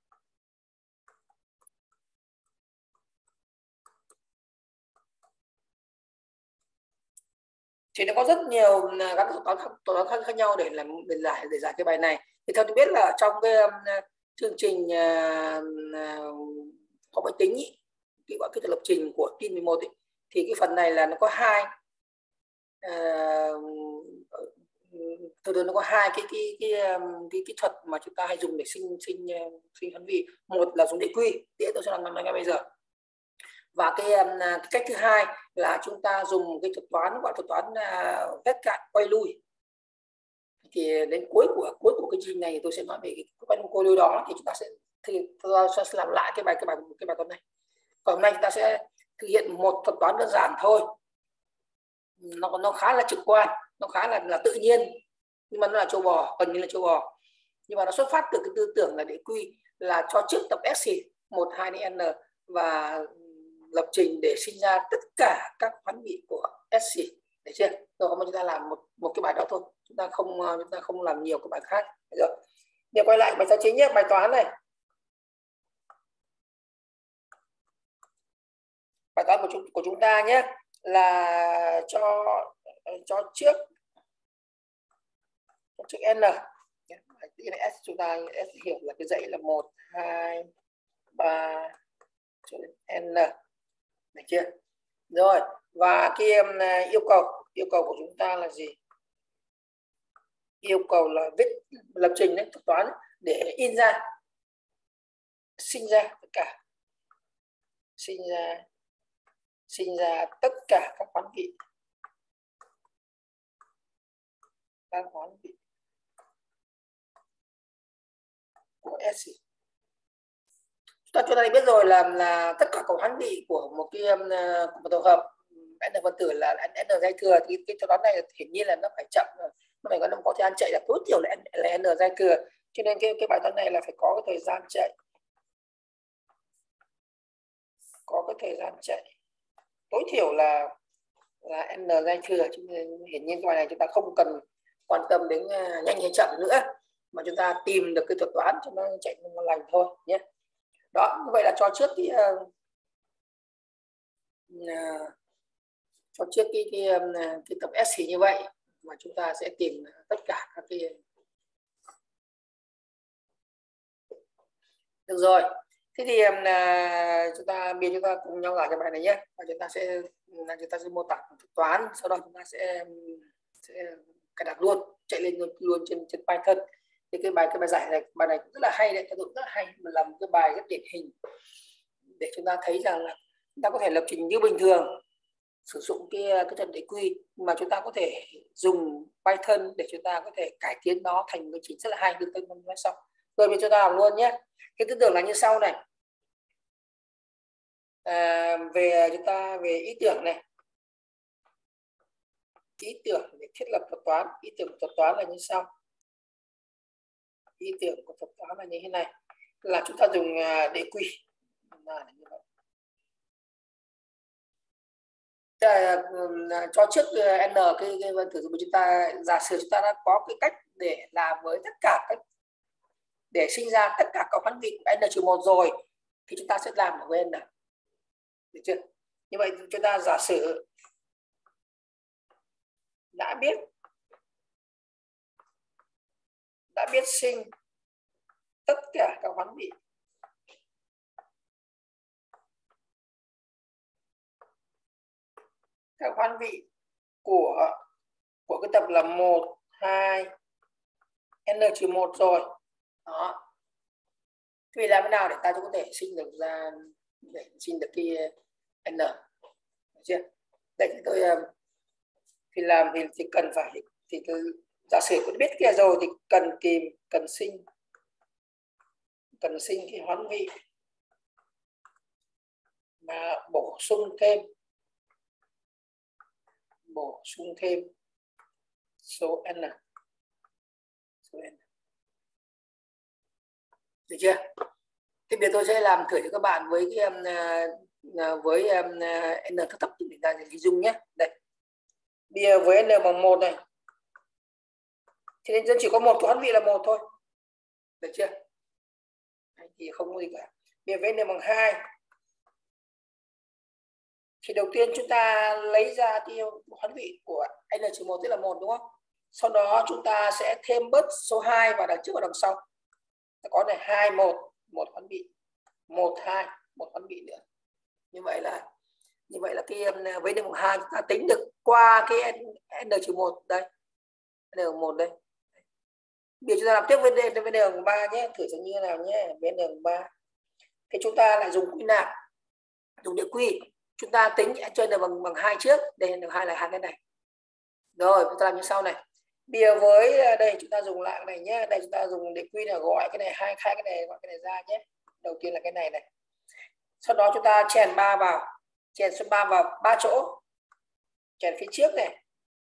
Thì nó có rất nhiều các toán khác, toán khác, khác nhau để làm để giải để giải cái bài này. Thì theo tôi biết là trong cái um, chương trình uh, có máy tính ý, cái gọi cái lập trình của tin mười một ý, thì cái phần này là nó có hai uh, từ từ nó có hai cái cái cái cái kỹ thuật mà chúng ta hay dùng để sinh sinh sinh hoán vị. Một là dùng đĩa quy, đĩa tôi sẽ làm ngay bây giờ. Và cái, cái cách thứ hai là chúng ta dùng cái thuật toán gọi thuật toán uh, ghét cạn quay lui. Thì đến cuối của cuối của cái chương trình này tôi sẽ nói về cái quay lui đó, thì chúng ta sẽ thì tôi sẽ làm lại cái bài cái bài cái bài toán này. Còn hôm nay chúng ta sẽ thực hiện một thuật toán đơn giản thôi, nó nó khá là trực quan, nó khá là là tự nhiên, nhưng mà nó là châu bò, gần như là châu bò. Nhưng mà nó xuất phát từ cái tư tưởng là đĩa quy, là cho trước tập S một, hai đến n và lập trình để sinh ra tất cả các hoán vị của S. Được chưa? Rồi hôm nay chúng ta làm một một cái bài đó thôi, chúng ta không chúng ta không làm nhiều cái bài khác. Được rồi. Giờ quay lại bài toán chính nhé, bài toán này. Bài toán của chúng của chúng ta nhé là cho cho trước cho trước n. S chúng ta S hiểu là cái dãy là một, hai, ba cho đến n. Được chưa? Rồi, và cái yêu cầu yêu cầu của chúng ta là gì? Yêu cầu là viết lập trình đấy, thuật toán để in ra sinh ra tất cả sinh ra sinh ra tất cả các hoán vị các hoán vị của S. Chúng ta chúng ta biết rồi là là tất cả các hoán vị của một cái của một tổ hợp n phân tử là n giai thừa, thì cái toán này hiển nhiên là nó phải chậm rồi, nó phải có nó có thời gian chạy là tối thiểu là n, là n giai thừa, cho nên cái cái bài toán này là phải có cái thời gian chạy, có cái thời gian chạy tối thiểu là là n giai thừa, cho nên hiển nhiên cái bài này chúng ta không cần quan tâm đến nhanh hay chậm nữa, mà chúng ta tìm được cái thuật toán cho nó chạy ngon lành thôi nhé. Đó, như vậy là cho trước cái uh, uh, cho trước cái cái, um, cái tập S như vậy mà chúng ta sẽ tìm tất cả các cái. Được rồi, thế thì um, uh, chúng ta bây chúng ta cùng nhau giải cái bài này nhé, và chúng ta sẽ là chúng ta sẽ mô tả thuật toán, sau đó chúng ta sẽ sẽ cài đặt luôn, chạy lên luôn, luôn trên trên Python. Thì cái bài cái bài giải này, bài này cũng rất là hay đấy, tác dụng rất là hay, mà là một cái bài rất điển hình để chúng ta thấy rằng là chúng ta có thể lập trình như bình thường, sử dụng cái cái thuật đế quy, mà chúng ta có thể dùng Python để chúng ta có thể cải tiến nó thành một cái trình rất là hay. Được tôi nói xong rồi bây giờ chúng ta làm luôn nhé. Cái tư tưởng là như sau này, à, về chúng ta về ý tưởng này, ý tưởng để thiết lập thuật toán. Ý tưởng của thuật toán là như sau. Ý tưởng của thuật toán là như thế này, là chúng ta dùng đế quy là như vậy. Cho trước n cái, cái分tử của chúng ta, giả sử chúng ta đã có cái cách để làm với tất cả các, để sinh ra tất cả các hoán vị của n trừ một rồi, thì chúng ta sẽ làm được với n, được chưa? Như vậy chúng ta giả sử đã biết đã biết sinh tất cả các hoán vị các hoán vị của của cái tập là một, hai, n trừ một rồi. Đó. Thì làm thế nào để ta có thể sinh được ra, để sinh được cái n, được chưa? Đây thì tôi thì làm thì, thì cần phải thì tôi giả sử tôi biết kia rồi thì cần tìm cần sinh cần sinh cái hoán vị mà bổ sung thêm bổ sung thêm số n, số n. Được chưa? Thì bây giờ tôi sẽ làm thử cho các bạn với cái um, với um, n thấp thấp để ta hình dung nhé. Đây. Bây giờ với n bằng một này thì nên chỉ có một cái hoán vị là một thôi. Được chưa? Đấy, thì không có gì cả. Bây giờ với n bằng hai thì đầu tiên chúng ta lấy ra cái hoán vị của n trừ một tức là một, đúng không? Sau đó chúng ta sẽ thêm bớt số hai vào đằng trước và đằng sau. Có này hai một, một hoán vị, một hai, một hoán vị nữa. Như vậy là như vậy là cái với n bằng hai chúng ta tính được qua cái n trừ một đây. n bằng một đây. Bây giờ chúng ta làm tiếp với n với n bằng ba nhé, thử xem như thế nào nhé. Với n bằng ba. Thì chúng ta lại dùng quy nạp, dùng đế quy. Chúng ta tính cho n bằng bằng hai trước, đây n hai là hai cái này. Rồi, chúng ta làm như sau này. Bây giờ với đây chúng ta dùng lại cái này nhé, đây chúng ta dùng đế quy là gọi cái này hai hai cái này gọi cái này ra nhé. Đầu tiên là cái này này. Sau đó chúng ta chèn ba vào, chèn số ba vào ba chỗ. Chèn phía trước này.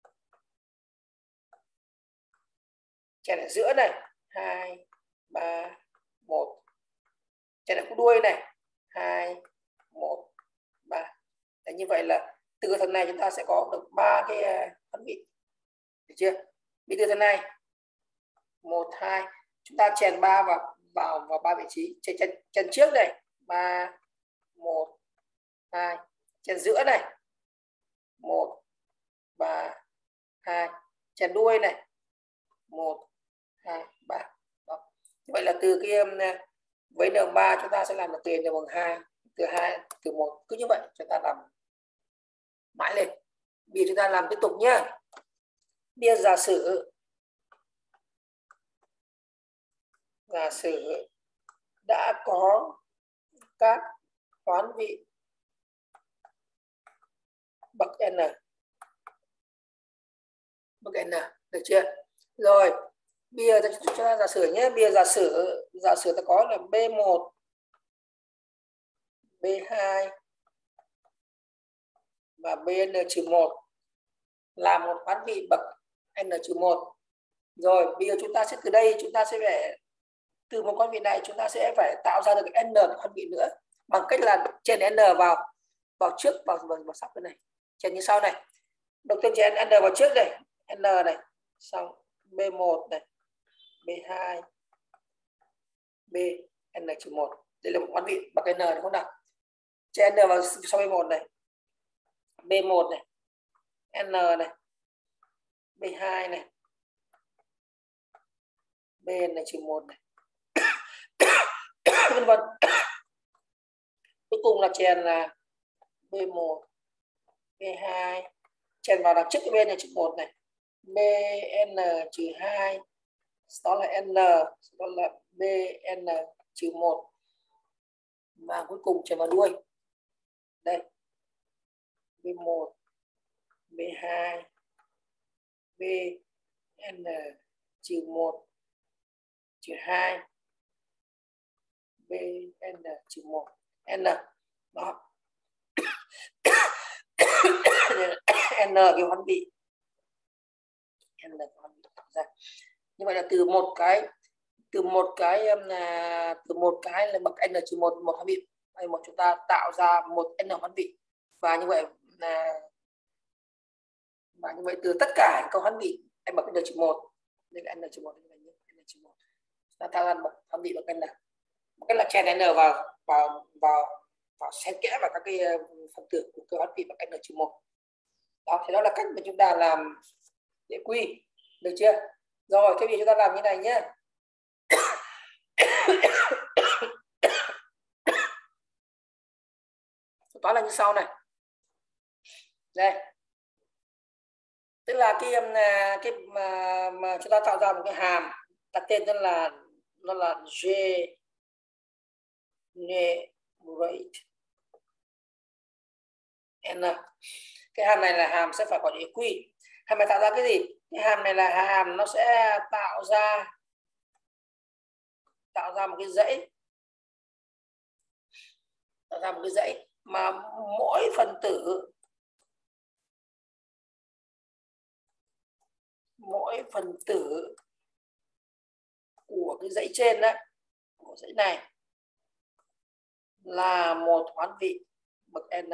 Chèn ở giữa này, hai, ba, một. Chèn ở khúc đuôi này, hai, một, ba. Đấy, như vậy là từ thằng này chúng ta sẽ có được ba cái hoán vị. Được chưa? Bây giờ thằng này một, hai, chúng ta chèn ba vào vào vào ba vị trí. Chèn, chèn, chèn trước này, ba, một, hai. Chèn giữa này, một, ba, hai. Chèn đuôi này, một, hai, ba. Đó. Như vậy là từ cái với n ba chúng ta sẽ làm được từ n bằng hai, từ hai, từ một, cứ như vậy chúng ta làm mãi lên. Bây giờ chúng ta làm tiếp tục nhé. Bây giờ giả sử giả sử đã có các hoán vị bậc n, bậc n, được chưa? Rồi bây giờ chúng ta giả sử nhé, bây giờ giả sử giả sử ta có là B một, B hai và Bn trừ một là một hoán vị bậc n trừ một. Rồi bây giờ chúng ta sẽ từ đây chúng ta sẽ phải từ một con vị này chúng ta sẽ phải tạo ra được n con vị nữa bằng cách là chèn n vào vào trước vào vào, vào sắp cái này, chèn như sau này. Đầu tiên chèn n vào trước này, n này, xong B một này, B hai, B n trừ một. Đây là một con vị bậc n đúng không nào? Chèn n vào sau B một này, B một này, n này, B hai này, B n trừ một này, vân vân. Cuối cùng là chèn là B một, B hai, chèn vào đằng trước cái bên này trừ một này, Bn trừ hai, đó là n, đó là Bn trừ một, và cuối cùng chèn vào đuôi. Đây, B một, B hai, Bn trừ một, trừ hai, Bn trừ một, n. Đó. N cái hoán vị, n cái hoán vị ra. Như vậy là từ một cái từ một cái là từ một cái là bậc n trừ một, một hoán vị hay một chúng ta tạo ra một n hoán vị, và như vậy là và như vậy từ tất cả các hoán vị n bậc n trừ một, đây là n trừ một, đây là n trừ một, ta tạo ra một hoán vị bậc n. Một cách là chèn n vào vào vào vào xen kẽ vào các cái phần tử của cơ hoán vị bậc n trừ một. Đó, thì đó là cách mà chúng ta làm để quy, được chưa? Rồi thế thì chúng ta làm như này nhé. Toán là như sau này. Đây, tức là cái cái mà, mà chúng ta tạo ra một cái hàm đặt tên đó là nó là generate n. Cái hàm này là hàm sẽ phải gọi là quy. Hàm này tạo ra cái gì? Cái hàm này là hàm nó sẽ tạo ra tạo ra một cái dãy tạo ra một cái dãy mà mỗi phần tử mỗi phần tử của cái dãy trên đấy, của dãy này là một hoán vị bậc n.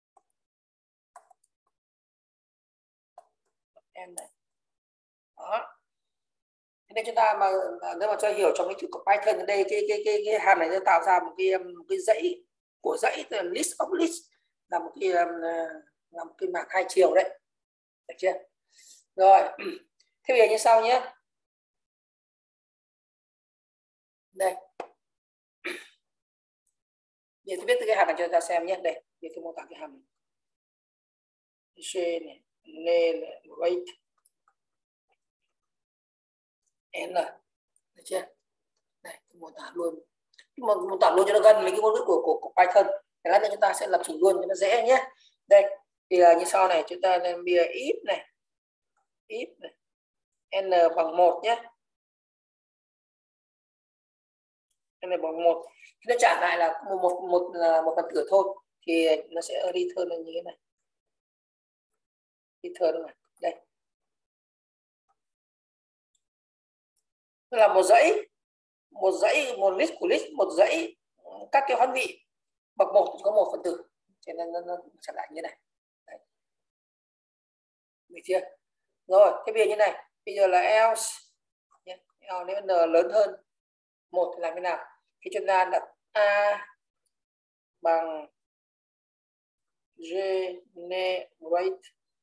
N này. Đó. Thế nên chúng ta mà nếu mà cho hiểu trong cái chữ của Python ở đây, cái cái cái cái hàm này nó tạo ra một cái một cái dãy của dãy, tức là list of list, là một cái là một cái mảng hai chiều đấy, được chưa? Rồi thế bây giờ như sau nhé. Đây, bây giờ tôi viết cái hàm này cho ta xem nhé. Đây, bây giờ tôi mô tả cái hàm này. G này, generate n, được chưa? Đây, tôi mô tả luôn, mà mô tả luôn cho nó gần với cái ngôn ngữ của, của của Python. Thế lát nữa chúng ta sẽ lập trình luôn cho nó dễ nhé. Đây, thì là như sau này, chúng ta lên bìa if này, if này, n bằng một nhé, n bằng một, nó trả lại là một một một là một phần tử thôi, thì nó sẽ return lên như thế này, return này, đây, tức là một dãy một dãy một list của list, một dãy các cái hoán vị bậc một có một phần tử, cho nên nó, nó trả lại như này. Đấy. Được chưa? Rồi thế bây giờ như này, bây giờ là else nhé, else nếu n lớn hơn một thì làm thế nào? Thì chúng ta đặt a bằng generate,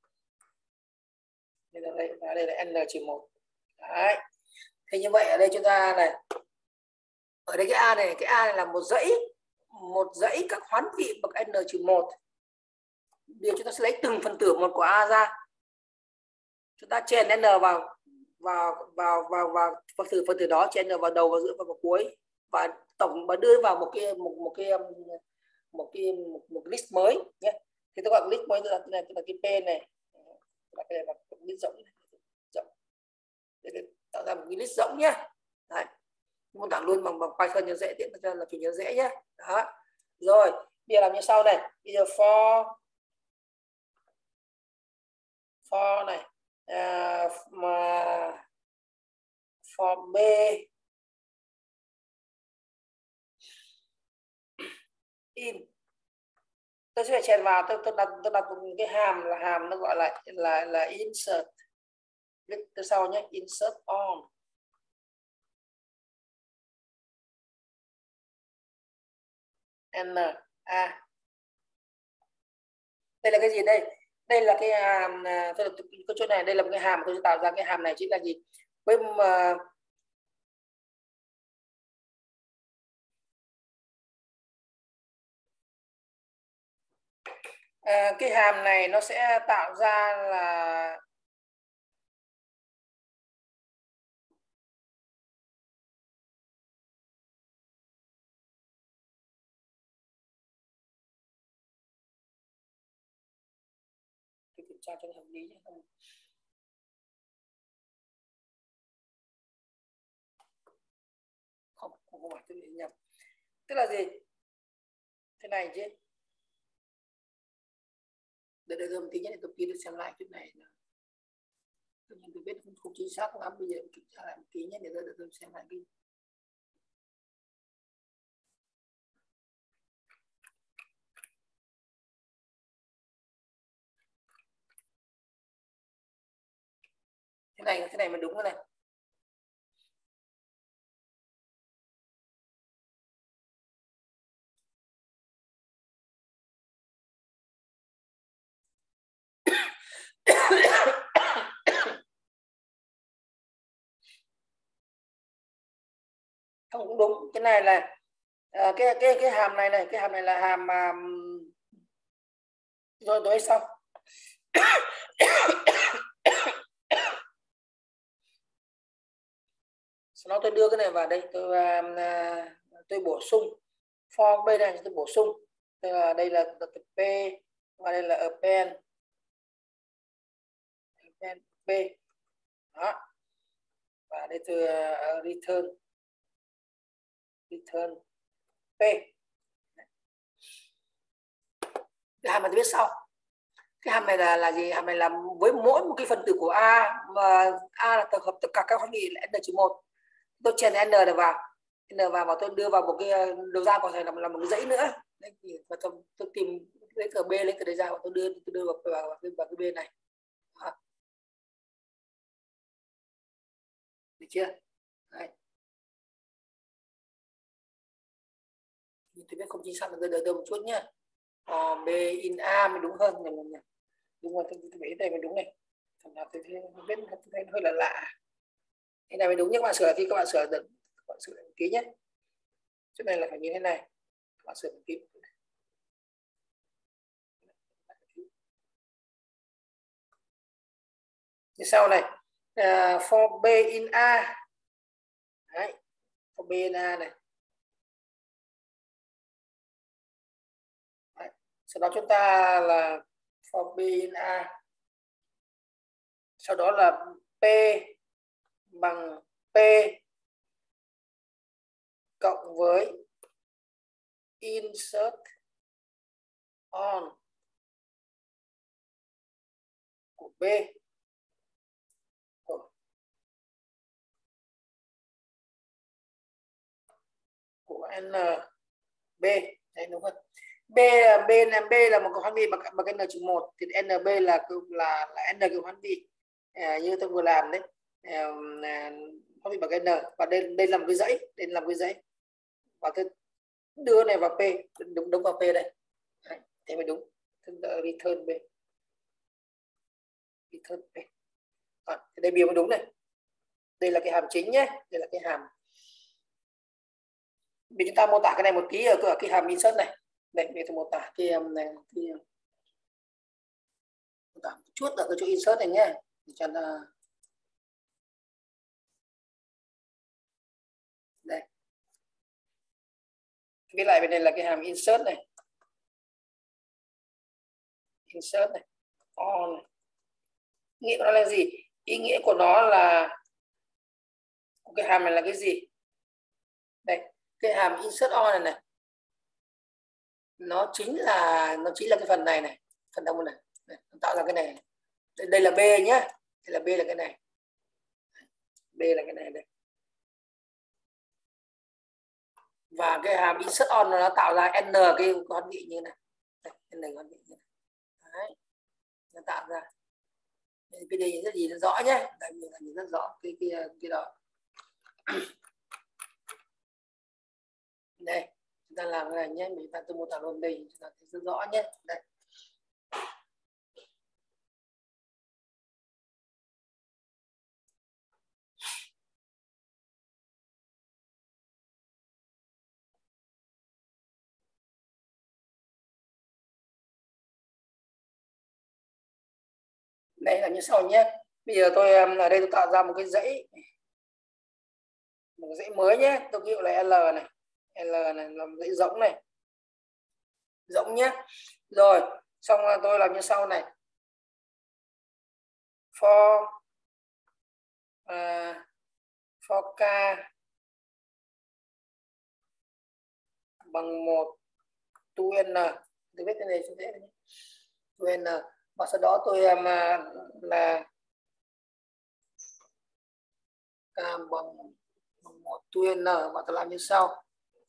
đây là đây, đây là n trừ một. Đấy. Thì như vậy ở đây chúng ta này, ở đây cái a này, cái a này là một dãy một dãy các hoán vị bậc n trừ một. Bây giờ chúng ta sẽ lấy từng phần tử một của a ra, chúng ta chèn n vào vào vào vào vào phần tử phần tử đó, chèn n vào đầu và giữa và vào cuối, và tổng và đưa vào một cái một một cái một cái một, một list mới nhé. Thì tôi gọi list mới là cái này, tức là cái p này, là cái này là list rộng này, rộng để tạo ra một cái list rỗng nhé. Đấy, mô tả luôn bằng bằng Python cho dễ, tiện cho là chủ nhớ dễ nhé. Đó, rồi bây giờ làm như sau này. Bây giờ for for này uh, mà for b in, tôi sẽ phải chèn vào, tôi tôi đặt tôi đặt một cái hàm là hàm nó gọi là là là insert, viết từ sau nhé, insert on n a. Đây là cái gì đây? Đây là cái hàm, cái chỗ này đây là một cái hàm, tôi sẽ tạo ra cái hàm này chính là gì? Với mà à, cái hàm này nó sẽ tạo ra là tôi kiểm tra cho nó hợp lý nhé. Không không không, không phải tôi bị nhầm. Tức là gì? Thế này chứ. Để đợi một tí nhé, để tôi ký được xem lại cái này. Tôi nhìn tôi biết không, không chính xác lắm, bây giờ kiểm tra lại một tí nhé, để đợi tôi xem lại cái thế này, thế này mà đúng rồi này. Không, cũng đúng. Cái này là à, cái cái cái hàm này này, cái hàm này là hàm mà rồi tôi xong. Sau đó tôi đưa cái này vào đây, tôi uh, tôi bổ sung for b này, tôi bổ sung. Tức là đây là tập p và đây là append append p. Đó. Và đây tôi uh, return return p. Cái hàm này tôi viết sau. Cái hàm này là là gì? Hàm này là với mỗi một cái phần tử của a, mà a là tập hợp tất cả các hoán nghị là n trừ một. Tôi chèn n này vào, n vào và tôi đưa vào một cái đầu ra có thể là, là một cái dãy nữa. Đấy, và tôi, tôi tìm lấy từ b, lấy từ đây ra và tôi đưa tôi đưa vào, vào, vào, vào cái b này. Đó. Được chưa? Đấy. Tôi biết không chính xác, là đợi tôi một chút nhé. Ờ, b in a mới đúng hơn nhỉ, nhỉ. Đúng rồi, tôi biết đây mới đúng này. Thằng nào tôi thấy biết tôi thấy hơi là lạ. Cái này mới đúng, nhưng mà sửa thì các bạn sửa được, các bạn sửa một tí nhé. Chỗ này là phải như thế này, các bạn sửa một tí. Như sau này, uh, for b in a. Đấy, for b in a này. Đấy. Sau đó chúng ta là for b in a. Sau đó là p bằng p cộng với insert on của b của, của n b. Đấy, đúng không? B B là B là một cái hoán vị bằng bằng n trừ một, thì n b là là là n cái hoán vị à, như tôi vừa làm đấy, à, hoán vị bằng n, và đây đây là một cái dãy, đây là một cái dãy, và tôi đưa này vào p, đúng đúng vào p đây. Đấy, thế mới đúng. Return b, return p. À, đây biểu mới đúng này. Đây là cái hàm chính nhé, đây là cái hàm. Vì chúng ta mô tả cái này một tí ở, ở cái hàm insert này. Đây, để tôi mô tả cái hàm này, cái mô tả một chút ở cái chỗ insert này nhé, để cho nó đây. Viết lại bên này là cái hàm insert này, insert này, on này. Nghĩa của nó là gì? Ý nghĩa của nó là cái hàm này là cái gì? Đây, cái hàm insert on này này, nó chính là nó chính là cái phần này này, phần đông này, này nó tạo ra cái này. Đây, đây là B nhá, đây là B là cái này, B là cái này đây. Và cái hàm insert on nó tạo ra n cái con vị như này, đây, n con vị như này. Đấy, nó tạo ra cái đây nhìn rất gì nó rõ nhé, đây mình nhìn rất rõ cái cái cái đó. Đây chúng ta làm cái này nhé, mình ta tôi mô tả luôn đây chúng ta thấy rất rõ nhé. Đây đây là như sau nhé. Bây giờ tôi ở đây tôi tạo ra một cái dãy, một cái dãy mới nhé, tôi kêu là L này, L này làm dãy rỗng này, rỗng nhé. Rồi xong tôi làm như sau này, for uh, for k bằng một to n, tôi viết cái này cho dễ nhé, to n, và sau đó tôi um, là k bằng một to n, và tôi làm như sau.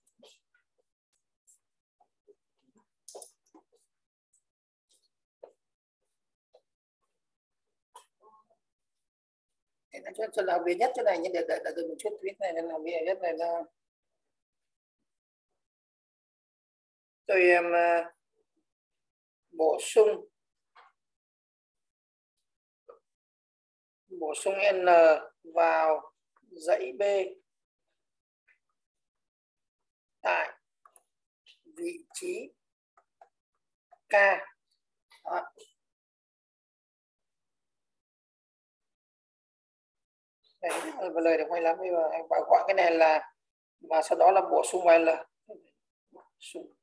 Nó cho, cho là về nhất chỗ này, nhưng để đợi từ một chút viết này là về nhất này là tôi um, bổ sung bổ sung n vào dãy B tại vị trí k. Đó. Đây, và lời được hay lắm, bây giờ anh bảo gọi cái này là, và sau đó là bổ sung vào L, bổ sung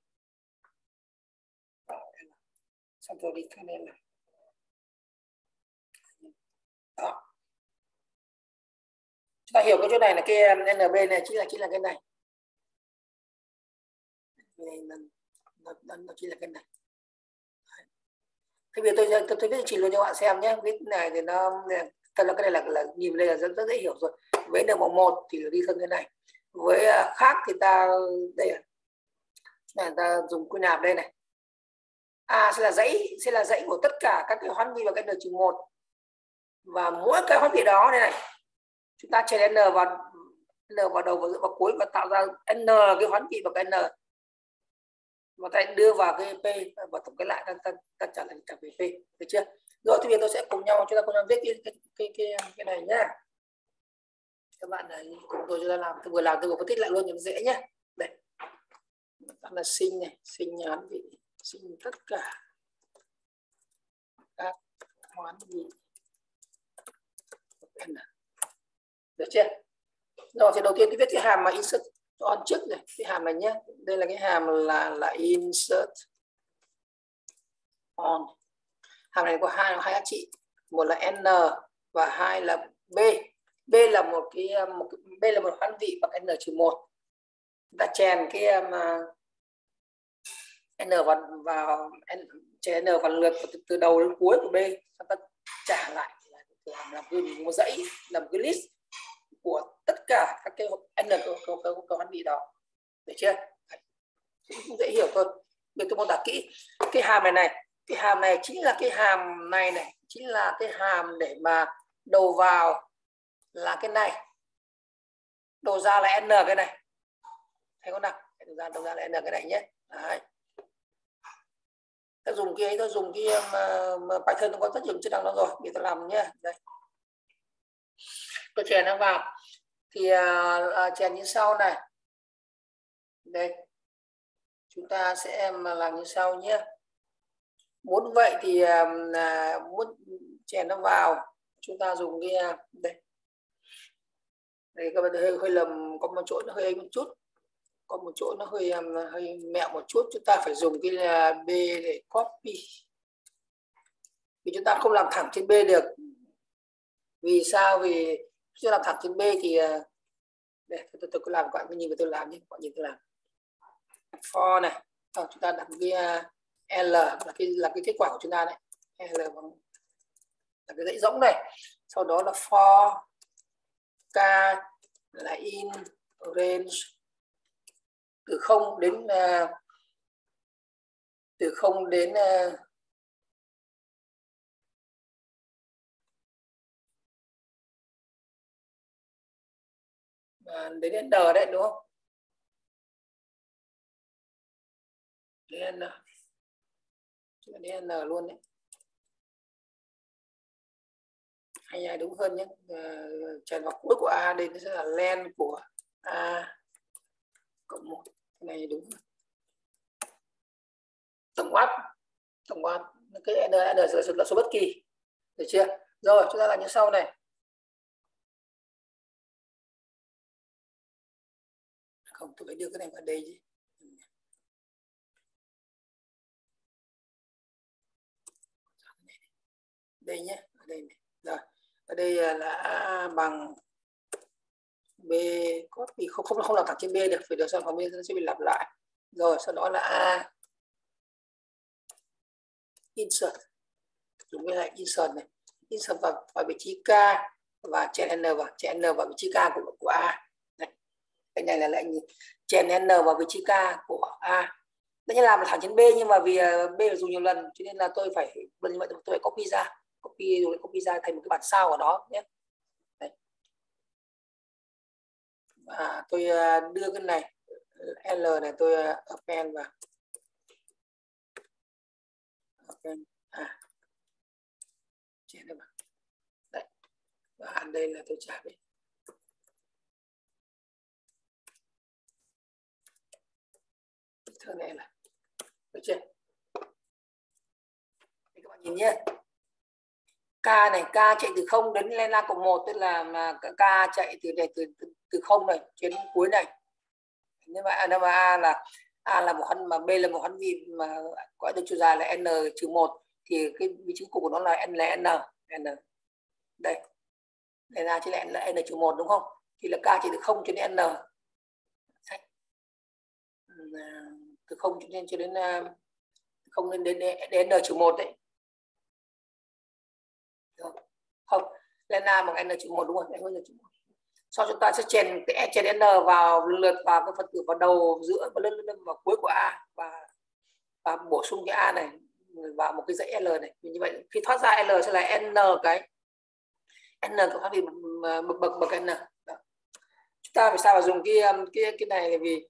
vào L, xong rồi đi cái này là đó. Chúng ta hiểu cái chỗ này là cái en bê này chính là chính là cái này, nó, nó, nó, nó chính là cái này. Thế bây giờ tôi tôi, tôi viết chỉ luôn cho bạn xem nhé, viết này thì nó thật là cái này là, là nhìn đây là rất, rất dễ hiểu rồi. Với n bằng một thì đi thân cái này, với khác thì ta đây là ta dùng quy nạp đây này, a sẽ là dãy sẽ là dãy của tất cả các cái hoán vị và cái n trừ một, và mỗi cái hoán vị đó đây này chúng ta chèn n vào n vào đầu và giữa vào cuối và tạo ra n cái hoán vị và cái n, và ta đưa vào cái p và tổng kết lại ta, ta, ta trả lời trả về p, được chưa? Rồi thì bây giờ tôi sẽ cùng nhau chúng ta cùng nhau viết cái cái cái cái, cái này nhá. Các bạn này cùng tôi chúng ta làm, tôi vừa làm tôi vừa phân tích lại luôn cho nó dễ nhé. Đây là sinh này, sinh hoán vị, sinh tất cả các hoán vị, được chưa? Rồi thì đầu tiên tôi viết cái hàm mà insert on trước này, cái hàm này nhé, đây là cái hàm là là insert on. Hàm này có hai hai giá trị, một là n và hai là b. B là một cái một B là một hoán vị bằng n trừ một. Ta chèn cái mà n vào vào chèn n vào lượt từ, từ đầu đến cuối của B, ta trả lại làm làm cái một dãy, làm cái list của tất cả các cái n của cái hoán vị đó, được chưa? Cũng dễ hiểu thôi. Bây tôi mô tả kỹ cái hàm này này, cái hàm này chính là cái hàm này này chính là cái hàm để mà đầu vào là cái này, đầu ra là n cái này, thấy không nào? Đầu ra đầu ra là n cái này nhé. Đấy. Ta dùng cái ấy, ta dùng cái um, Python nó có rất nhiều chức năng đó rồi, bây giờ ta làm nhé. Đây, tôi chèn nó vào thì uh, chèn như sau này. Đây, chúng ta sẽ làm như sau nhé. Muốn vậy thì uh, muốn chèn nó vào, chúng ta dùng cái uh, đây. Đây các bạn hơi hơi lầm, có một chỗ nó hơi ấy một chút, có một chỗ nó hơi um, hơi mẹo một chút, chúng ta phải dùng cái uh, B để copy, vì chúng ta không làm thẳng trên B được. Vì sao? Vì Chưa làm thẳng trên B thì để tôi, tôi, tôi cứ làm các bạn nhìn vào tôi làm nhé, các bạn nhìn tôi làm for này. Rồi, chúng ta đặt cái L là cái là cái kết quả của chúng ta đấy, L bằng là cái dãy rỗng này, sau đó là for k là in range từ không đến uh, từ không đến uh, đến n đấy đúng không? Đến n, đến n luôn đấy, hay là đúng hơn nhé. Uh, chèn vào cuối của A, đây nó sẽ là len của A cộng một, cái này đúng. Tổng quát, tổng quát cái n n là số bất kỳ, được chưa? Rồi chúng ta làm như sau này. Không, tôi phải đưa cái này vào đây chứ. Đây nhé, ở đây này. Rồi, ở đây là A bằng B, copy không không không làm thẳng trên B được, phải được sang phòng B nó sẽ bị lặp lại. Rồi sau đó là A insert, dùng cái này insert này, insert vào, vào vị trí K và chèn n vào, chèn n vào vị trí K của của A. Này. Cái này là lệnh chèn n vào vị trí K của A. Tất nhiên làm thẳng trên B, nhưng mà vì B phải dùng nhiều lần cho nên là tôi phải như vậy, tôi phải copy ra, copy rồi copy ra thành một cái bản sao của nó nhé. Đấy. À, tôi đưa cái này L này, tôi append vào append, à chèn vào đấy, và đây là tôi trả về. Thứ này là được chưa? Thì các bạn nhìn nhé, K này, K chạy từ không đến lên A cộng một, tức là mà K chạy từ này, từ từ, từ không này đến cuối này. Nếu mà nếu mà A là A là một khoản, mà B là một khoản vi mà gọi được chiều dài là n trừ một, thì cái vị trí cũ của nó là n là n n đây, đây là chỉ là n, là n trừ một đúng không? Thì là K chạy từ không cho đến n, từ không cho đến cho đến không đến đến, đến n trừ một đấy. Không, lên A bằng n trừ một đúng không? n trừ một. Sau chúng ta sẽ chèn cái chèn n vào lượt vào cái phần tử vào đầu, giữa và lên lên vào cuối của A, và và bổ sung cái A này vào một cái dãy L này. Như vậy khi thoát ra L sẽ là n cái n cộng thoát đi bậc bậc bậc n. Đó. Chúng ta phải sao mà dùng cái cái cái này là vì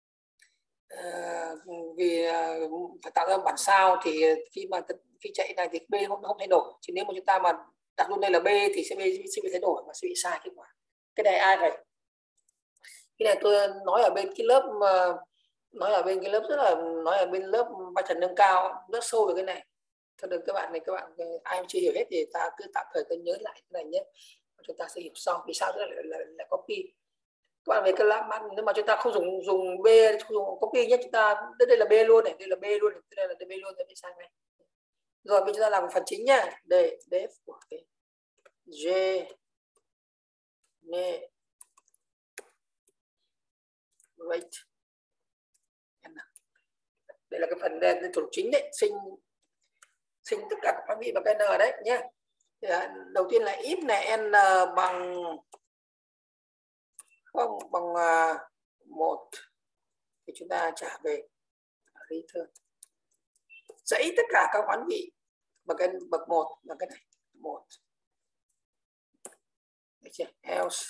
uh, vì uh, phải tạo ra bản sao, thì khi mà khi chạy này thì B không không thay đổi. Chứ nếu mà chúng ta mà đặt luôn đây là B thì sẽ B sẽ bị thay đổi và sẽ bị sai kết quả. Cái này ai phải, cái này tôi nói ở bên cái lớp mà nói ở bên cái lớp rất là nói ở bên lớp Python nâng cao rất sâu về cái này. Cho nên các bạn này, các bạn ai chưa hiểu hết thì ta cứ tạm thời tôi nhớ lại cái này nhé, chúng ta sẽ hiểu sau vì sao lại là, là, là copy. Các bạn về cái làm ăn, nếu mà chúng ta không dùng dùng B, không dùng copy nhé, chúng ta đây, đây là B luôn này, đây là B luôn này, đây là B luôn, đây sang này. Rồi bây giờ chúng ta làm phần chính nhá, đây def của cái G ne rate, đây là cái phần đen thủ chính đấy, sinh sinh tất cả các khoản vị và cái n đấy nhé. Đầu tiên là if này n bằng không bằng một thì chúng ta trả về return dãy tất cả các khoản vị và cái bậc một là cái này một. Được chưa? Else.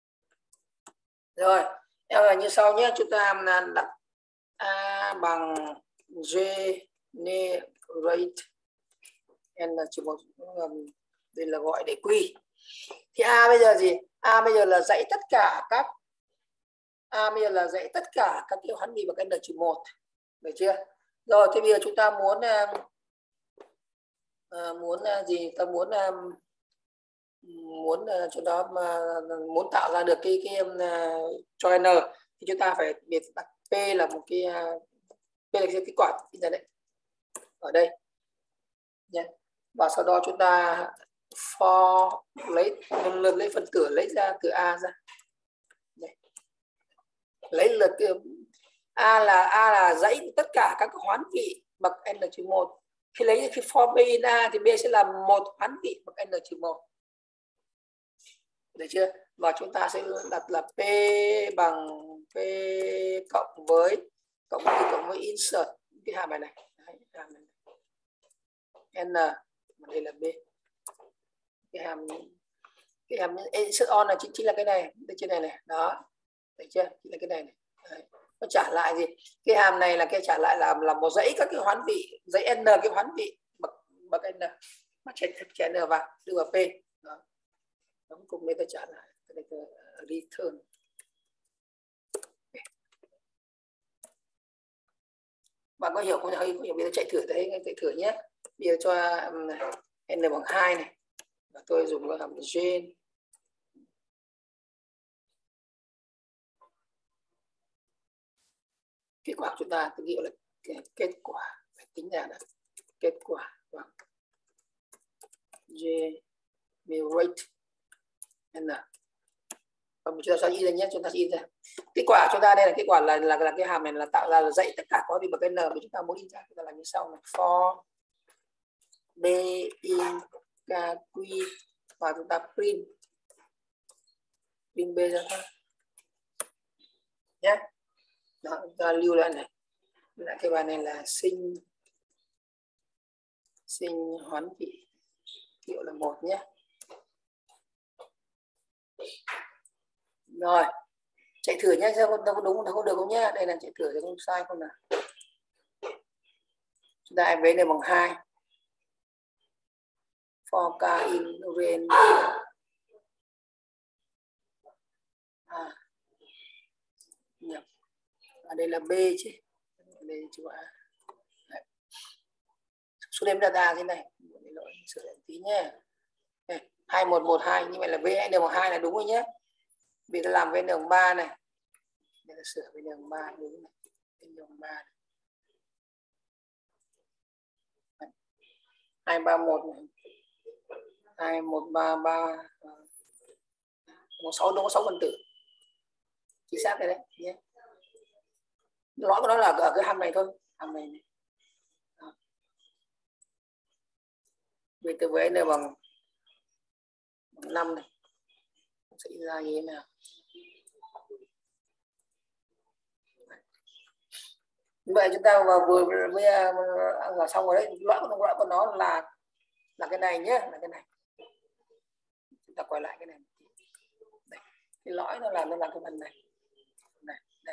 Rồi, else là như sau nhé, chúng ta đặt A bằng generate n trừ một, đây là gọi để quy. Thì A bây giờ gì? A bây giờ là dãy tất cả các A bây giờ là dãy tất cả các kiểu hắn vị bằng n trừ một. Được chưa? Rồi thì bây giờ chúng ta muốn uh, muốn uh, gì? Ta muốn uh, muốn uh, cho đó mà muốn tạo ra được cái cái um, uh, cho n thì chúng ta phải biệt đặt P là một cái uh, P là cái quả internet ở đây nhé. Và sau đó chúng ta for lấy lần lượt lấy phần tử lấy ra từ A ra. Đây. Lấy lượt A là A là dãy tất cả các hoán vị bậc n trừ một. Khi lấy khi for b in A thì B sẽ là một hoán vị bậc n trừ một. Được chưa? Và chúng ta sẽ đặt là P bằng P cộng với cộng với cộng với insert cái hàm này này. Đấy, hàm này. N mà đây là B. Cái hàm cái hàm insert on là chính, chính là cái này, đây trên này này, đó. Được chưa? Chính là cái này này. Đấy. Nó trả lại gì? Cái hàm này là cái trả lại là là một dãy các cái hoán vị, dãy n cái hoán vị bậc bậc n. Mà chạy chạy n vào, đưa vào P. Đó. Cuối cùng người ta trả lại cái return. Bạn có hiểu không? Có hiểu, bây giờ chạy thử thấy chạy thử nhé. Bây giờ cho n bằng hai này. Và tôi dùng cái hàm gen. Kết quả chúng ta tôi gọi là kết quả, phải tính ra là kết quả bằng generate n. Và chúng ta sẽ in ra nhé, chúng ta sẽ in ra. Kết quả chúng ta đây là kết quả là là, là cái hàm này là tạo ra là dãy tất cả có đi bậc n mà chúng ta muốn in ra, chúng ta làm như sau này: for b in kq và chúng ta print print b ra thôi nhé. Đó, chúng ta lưu lại này. Lại cái bài này là sinh sinh hoán vị hiệu là một nhé. Rồi chạy thử nhé, xem có đúng không được không nhé. Đây là chạy thử thì không sai không nào. Chúng ta em lấy này bằng hai. For k in ren à, nhập. Ở đây là B chứ. Đây chữ A. Đấy. Số đếm data thế này. Lỗi sửa lại tí nhé. hai một một hai như vậy là vn bằng hai là đúng rồi nhé. Bây giờ làm vn bằng ba này. Đây là sửa vn bằng ba đúng này. vn bằng ba. hai ba một này. hai một ba ba sáu đúng có sáu phần tử. Chính xác đây đấy nhé. Lõi của nó là ở cái hàm này thôi, hàm này này. Bây giờ với n bằng năm này sẽ ra như thế nào? Vậy chúng ta vừa vừa mới là xong rồi đấy. Lõi của nó, lõi của nó là là cái này nhé, là cái này. Chúng ta quay lại cái này. Đây. Cái lõi nó là nó là cái phần này. Này, đây.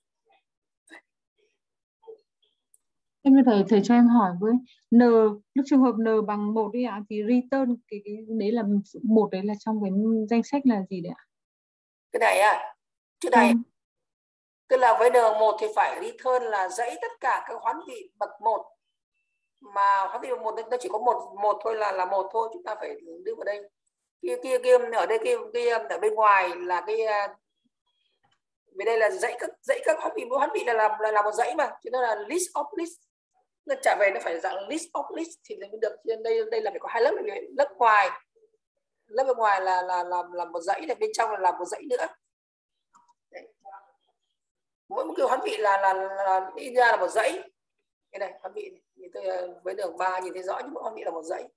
Em thầy thầy cho em hỏi với n lúc trường hợp n bằng một đi ạ, thì return cái cái đấy là một, đấy là trong cái danh sách là gì đấy ạ? Cái này à, chữ này ừ. Tức là với n bằng một thì phải return là dãy tất cả các hoán vị bậc một, mà hoán vị bậc một nó chỉ có một một thôi, là là một thôi, chúng ta phải đưa vào đây. Kia kia kia ở đây kia kia ở bên ngoài là cái về đây là dãy các dãy các hoán vị, mỗi hoán vị là làm là, là một dãy mà, cho nên là list of list. Nó trả về nó phải dạng list of list thì mới được. Trên đây đây là phải có hai lớp, lớp ngoài, lớp bên ngoài là là làm là một dãy này, bên trong là làm một dãy nữa. Đấy. Mỗi một cái hoán vị là là, là in ra là một dãy. Cái này hoán vị nhìn tôi với đường ba nhìn thấy rõ, nhưng mỗi hoán vị là một dãy.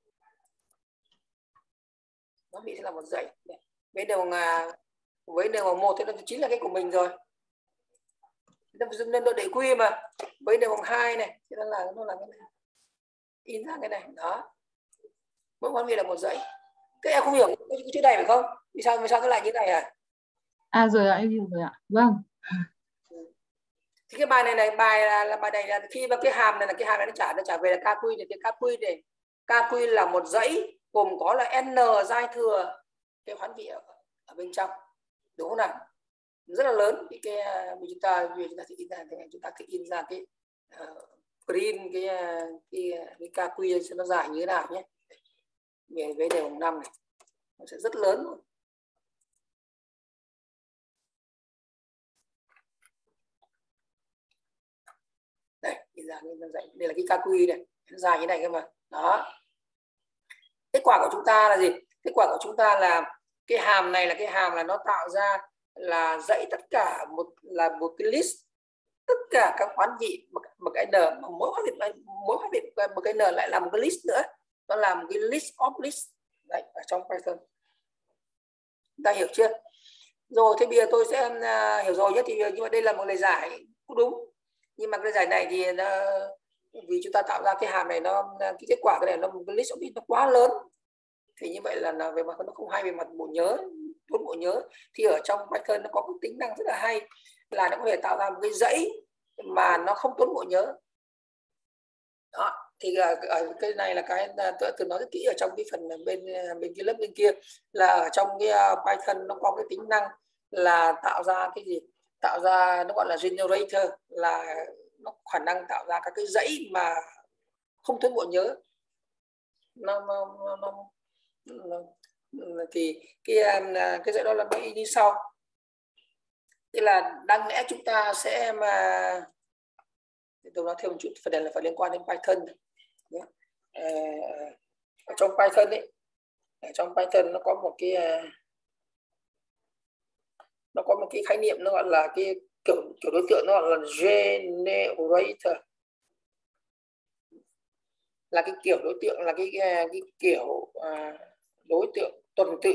Hoán vị sẽ là một dãy. Với đường với đường một thì nó chính là cái của mình rồi. Nên độ đẩy quy mà. Với đường hai này thì nó là nó là cái này. In ra cái này đó. Mỗi hoán vị là một dãy. Thế em không hiểu cái chữ này phải không? Vì sao vì sao nó lại như này à? À rồi ạ, em hiểu rồi ạ. Vâng. Thì cái bài này này bài là, là bài này là khi mà cái hàm này là cái hàm này nó trả nó trả về là kq này, cái kq này. Kq là một dãy gồm có là n giai thừa cái hoán vị ở, ở bên trong. Đúng không nào? Rất là lớn. Thì cái chúng ta vì chúng ta sẽ in ra thế này, chúng ta sẽ in ra cái uh, print cái cái cái kq nó dài như thế nào nhé. Về với đề bằng năm này nó sẽ rất lớn luôn. Đây, in ra đây là cái kq này, nó dài như này cơ mà. Đó. Kết quả của chúng ta là gì? Kết quả của chúng ta là cái hàm này là cái hàm là nó tạo ra là dãy tất cả một là một cái list tất cả các khoán vị một cái n, mà mỗi khoán vị mỗi khoán vị một cái n lại là một cái list nữa, nó là một cái list of list đấy ở trong Python. Ta hiểu chưa? Rồi thế bây giờ tôi sẽ uh, hiểu rồi nhé. Thì nhưng mà đây là một lời giải cũng đúng, nhưng mà cái lời giải này thì uh, vì chúng ta tạo ra cái hàm này nó cái kết quả cái này nó một cái list of list nó quá lớn, thì như vậy là, là về mặt nó không hay về mặt bộ nhớ, tốn bộ nhớ. Thì ở trong Python nó có cái tính năng rất là hay là nó có thể tạo ra một cái dãy mà nó không tốn bộ nhớ. Đó, thì ở cái này là cái tôi từng nói rất kỹ ở trong cái phần bên bên kia lớp bên kia, là ở trong cái Python nó có cái tính năng là tạo ra cái gì, tạo ra nó gọi là generator, là nó khả năng tạo ra các cái dãy mà không tốn bộ nhớ. Nó, nó, nó, nó thì cái cái dãy đó là nó như sau. Tức là đáng lẽ chúng ta sẽ mà tôi nói thêm một chút, phần này là phải liên quan đến Python nhé. Ở trong Python ấy, ở trong Python nó có một cái nó có một cái khái niệm nó gọi là cái kiểu kiểu đối tượng, nó gọi là generator, là cái kiểu đối tượng là cái cái, cái kiểu à, đối tượng tuần tự.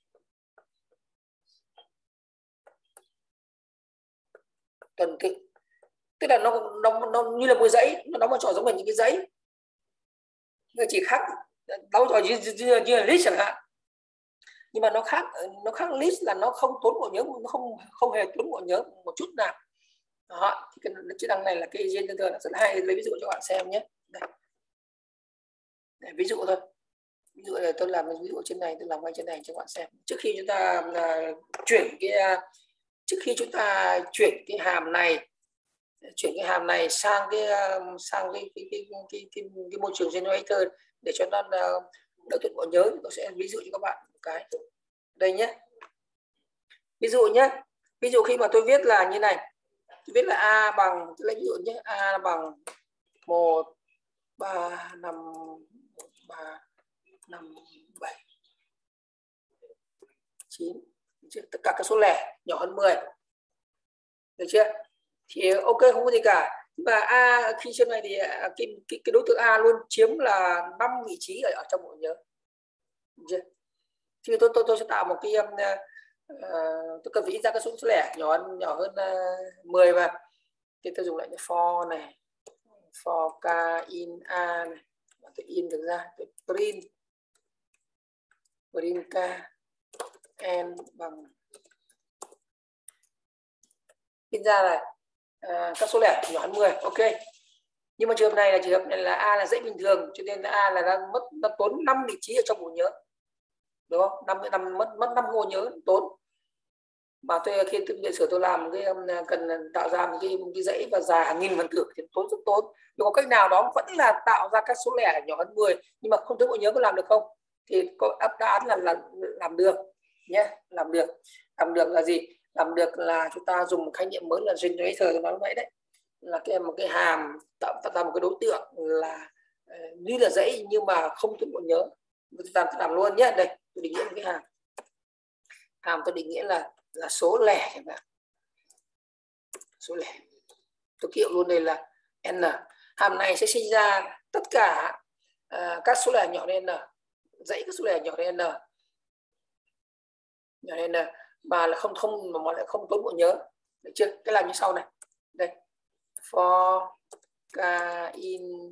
Tuần tự tức là nó nó, nó như là một dãy, nó đóng vai trò giống như những cái dãy, nó chỉ khác đóng vai trò như, như, như là list chẳng hạn, nhưng mà nó khác nó khác list là nó không tốn bộ nhớ, nó không không hề tốn bộ nhớ một chút nào. Đó, thì cái chức năng này là cái generator là rất là hay. Lấy ví dụ cho bạn xem nhé. Đây. Để ví dụ thôi, ví dụ là tôi làm ví dụ trên này, tôi làm ngay trên này cho bạn xem. Trước khi chúng ta uh, chuyển cái uh, trước khi chúng ta chuyển cái hàm này chuyển cái hàm này sang cái sang cái cái cái cái, cái, cái, cái môi trường generator để cho nó đỡ tốn bộ nhớ, tôi sẽ ví dụ cho các bạn một cái đây nhé. Ví dụ nhé, ví dụ khi mà tôi viết là như này, tôi viết là a bằng, tôi lấy ví dụ nhé, a bằng một ba năm ba năm bảy chín, tất cả các số lẻ nhỏ hơn mười, được chưa? Thì ok, không có gì cả. Và a khi trên này thì cái, cái, cái đối tượng a luôn chiếm là năm vị trí ở, ở trong bộ nhớ, được chưa? Thì tôi tôi tôi sẽ tạo một cái uh, tôi cần phải in ra các số lẻ nhỏ hơn nhỏ hơn uh, mười mà. Thì tôi dùng lại cái for này, for k in a này, tôi in được ra, tôi print print k n bằng, in ra là à, các số lẻ nhỏ hơn mười. Ok, nhưng mà trường hợp này là trường hợp này là a là dãy bình thường, cho nên là a là đang mất nó tốn năm vị trí ở trong bộ nhớ, đúng không? năm năm mất mất năm bộ nhớ tốn. Mà tôi khi tôi điện sử tôi làm cái cần tạo ra một cái, một cái dãy và dài hàng nghìn phần tử thì tốn rất tốn. Nhưng có cách nào đó vẫn là tạo ra các số lẻ nhỏ hơn mười nhưng mà không tốn bộ nhớ, có làm được không? Thì có đáp án là, là làm được nhé, làm được. Làm được là gì? Làm được là chúng ta dùng một khái niệm mới là generator, tôi nói vậy đấy, là cái một cái hàm tạo, tạo ra một cái đối tượng là uh, như là dãy nhưng mà không tốn bộ nhớ. Tôi làm, tôi làm luôn nhé. Đây tôi định nghĩa một cái hàm hàm tôi định nghĩa là là số lẻ chẳng hạn, số lẻ, tôi kêu luôn đây là n. Hàm này sẽ sinh ra tất cả uh, các số lẻ nhỏ đến n, dãy các số lẻ nhỏ đến n, nhỏ đến n mà là không không mà lại không tốn bộ nhớ, được chưa? Cái làm như sau này, đây for k in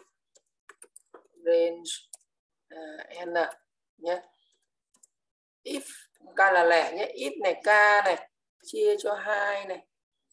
range uh, n nhé. If k là lẻ nhé, if này k này chia cho hai này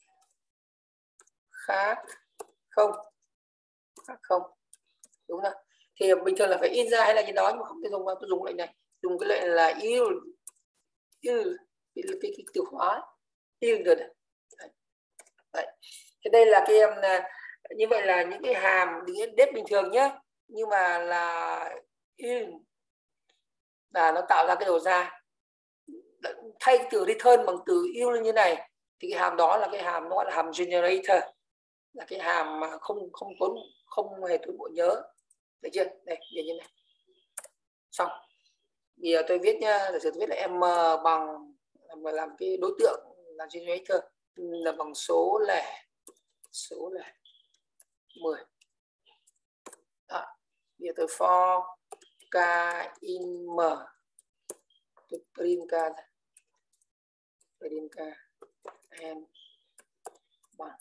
khác không, khác không, đúng không? Thì bình thường là phải in ra hay là như đó, nhưng mà không thể dùng, tôi dùng lệnh này, dùng cái lệnh là yield, yield cái, cái, cái từ khóa yield được. Đấy. Thế đây là cái như vậy là những cái hàm định nghĩa đếp bình thường nhé, nhưng mà là yield là nó tạo ra cái đầu ra. Thay từ return bằng từ yield như này thì cái hàm đó là cái hàm nó gọi là hàm generator, là cái hàm mà không không tốn không hề tốn bộ nhớ, được chưa? Đây như này, Xong. Bây giờ tôi viết nhá, giả sử tôi viết là m bằng làm, làm cái đối tượng là generator là bằng số lẻ số lẻ mười. Đó. Bây giờ tôi for k in m, tôi print k print k n bằng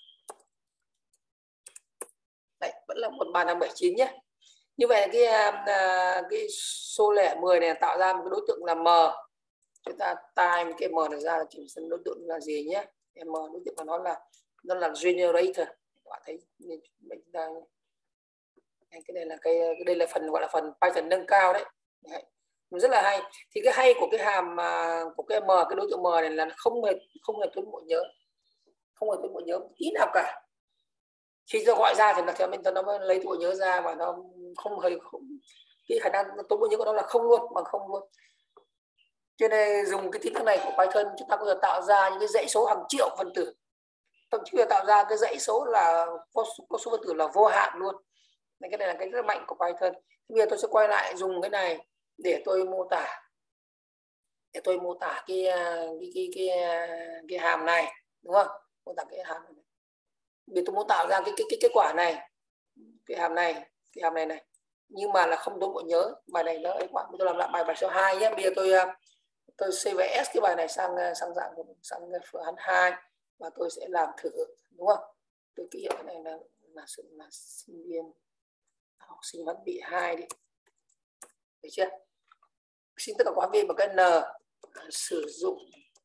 đấy, vẫn là một ba năm bảy chín nhé. Như vậy cái cái số lẻ mười này tạo ra một cái đối tượng là m. Chúng ta time cái m này ra là chỉ xem đối tượng là gì nhé. M đối tượng của nó là nó là generator. Các bạn thấy mình ta cái này là cái, cái đây là phần gọi là phần Python nâng cao đấy. Đấy. Rất là hay. Thì cái hay của cái hàm của cái m, cái đối tượng m này là không hề không hề tốn bộ nhớ, không hề tốn bộ nhớ tí nào cả. Khi tôi gọi ra thì là theo mình nó mới lấy bộ nhớ ra và nó không hề không, cái khả năng tốn bộ nhớ của nó là không luôn, bằng không luôn. Cho nên dùng cái tính năng này của Python chúng ta có thể tạo ra những cái dãy số hàng triệu phần tử, thậm chí là tạo ra cái dãy số là có, có số phần tử là vô hạn luôn. Nên cái này là cái rất mạnh của Python. Bây giờ tôi sẽ quay lại dùng cái này để tôi mô tả để tôi mô tả cái cái cái cái, cái hàm này, đúng không? Mô tả cái hàm này. Bây giờ tôi muốn tạo ra cái cái cái kết quả này, cái hàm này, cái hàm này này, nhưng mà là không tốn bộ nhớ. Bài này nó ấy quá, tôi làm lại bài bài số hai nhé. Bây giờ tôi tôi xê vê ét cái bài này sang sang dạng sang phương án hai và tôi sẽ làm thử, đúng không? Tôi ký hiệu cái này là là sự là sinh viên học sinh vẫn bị hai đi, được chưa? Xin tất cả các viên bằng cái n sử dụng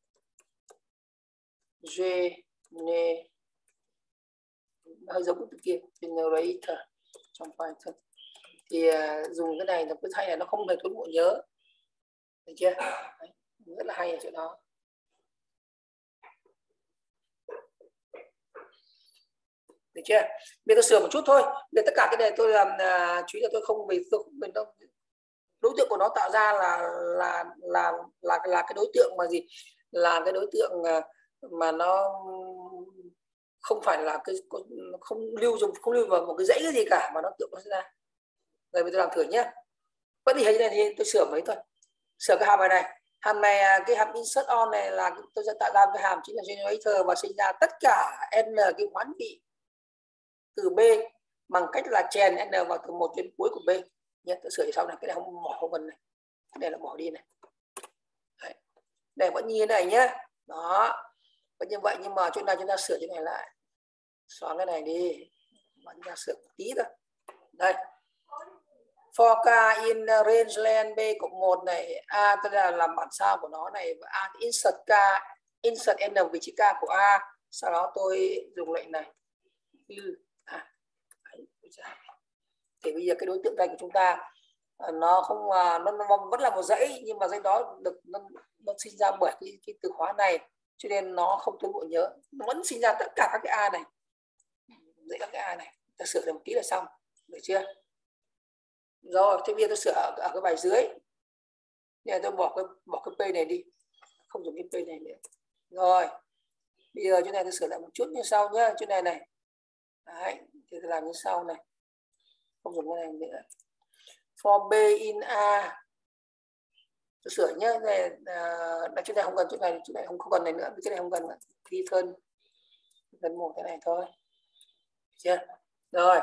gene hơi giống từ kia generator trong Python thì uh, dùng cái này là cứ thay là nó không hề tốn bộ nhớ, được chưa? Đấy, rất là hay ở chỗ đó. Được chưa? Bây giờ tôi sửa một chút thôi. Để tất cả cái này tôi làm uh, chú ý là tôi không vì tôi không mình đâu. Đối tượng của nó tạo ra là là là là là cái đối tượng mà gì? Là cái đối tượng uh, mà nó không phải là cái không lưu dùng không lưu vào một cái dãy cái gì cả mà nó tự nó ra. Rồi bây giờ làm thử nhé. Vẫn thì hình này thì tôi sửa mấy thôi. Sửa cái hàm này này. Hàm này cái hàm insert on này là tôi sẽ tạo ra cái hàm chính là generator và sinh ra tất cả n cái hoán vị từ B bằng cách là chèn n vào từ một đến cuối của B nhé. Tôi sửa sau này, cái này không bỏ không cần này, cái này là bỏ đi này. Đấy. Đây vẫn như thế này nhé. Đó vẫn như vậy, nhưng mà chỗ nào chúng ta sửa cái này lại, xóa cái này đi và chúng ta sửa một tí thôi. Đây for k in range len b cộng một này, a tức là làm bản sao của nó này, và a insert k insert n vị trí k của a, sau đó tôi dùng lệnh này như à, thì bây giờ cái đối tượng này của chúng ta nó không nó, nó vẫn là một dãy, nhưng mà dãy đó được nó, nó sinh ra bởi cái, cái từ khóa này, cho nên nó không tốn bộ nhớ, nó vẫn sinh ra tất cả các cái a này, dãy các cái a này. Ta sửa được một tí là xong, được chưa? Rồi thế bây giờ tôi sửa ở, ở cái bài dưới này, tôi bỏ cái bỏ cái p này đi, không dùng cái p này nữa. Rồi bây giờ chỗ này tôi sửa lại một chút như sau nhá, chỗ này này. Đấy, thì tôi làm như sau này, không dùng cái này nữa. For b in a, tôi sửa nhé, này là chỗ này không cần, chỗ này chỗ này không không cần này nữa, cái này không cần nữa. Đi thân gần một cái này thôi, được chưa? Rồi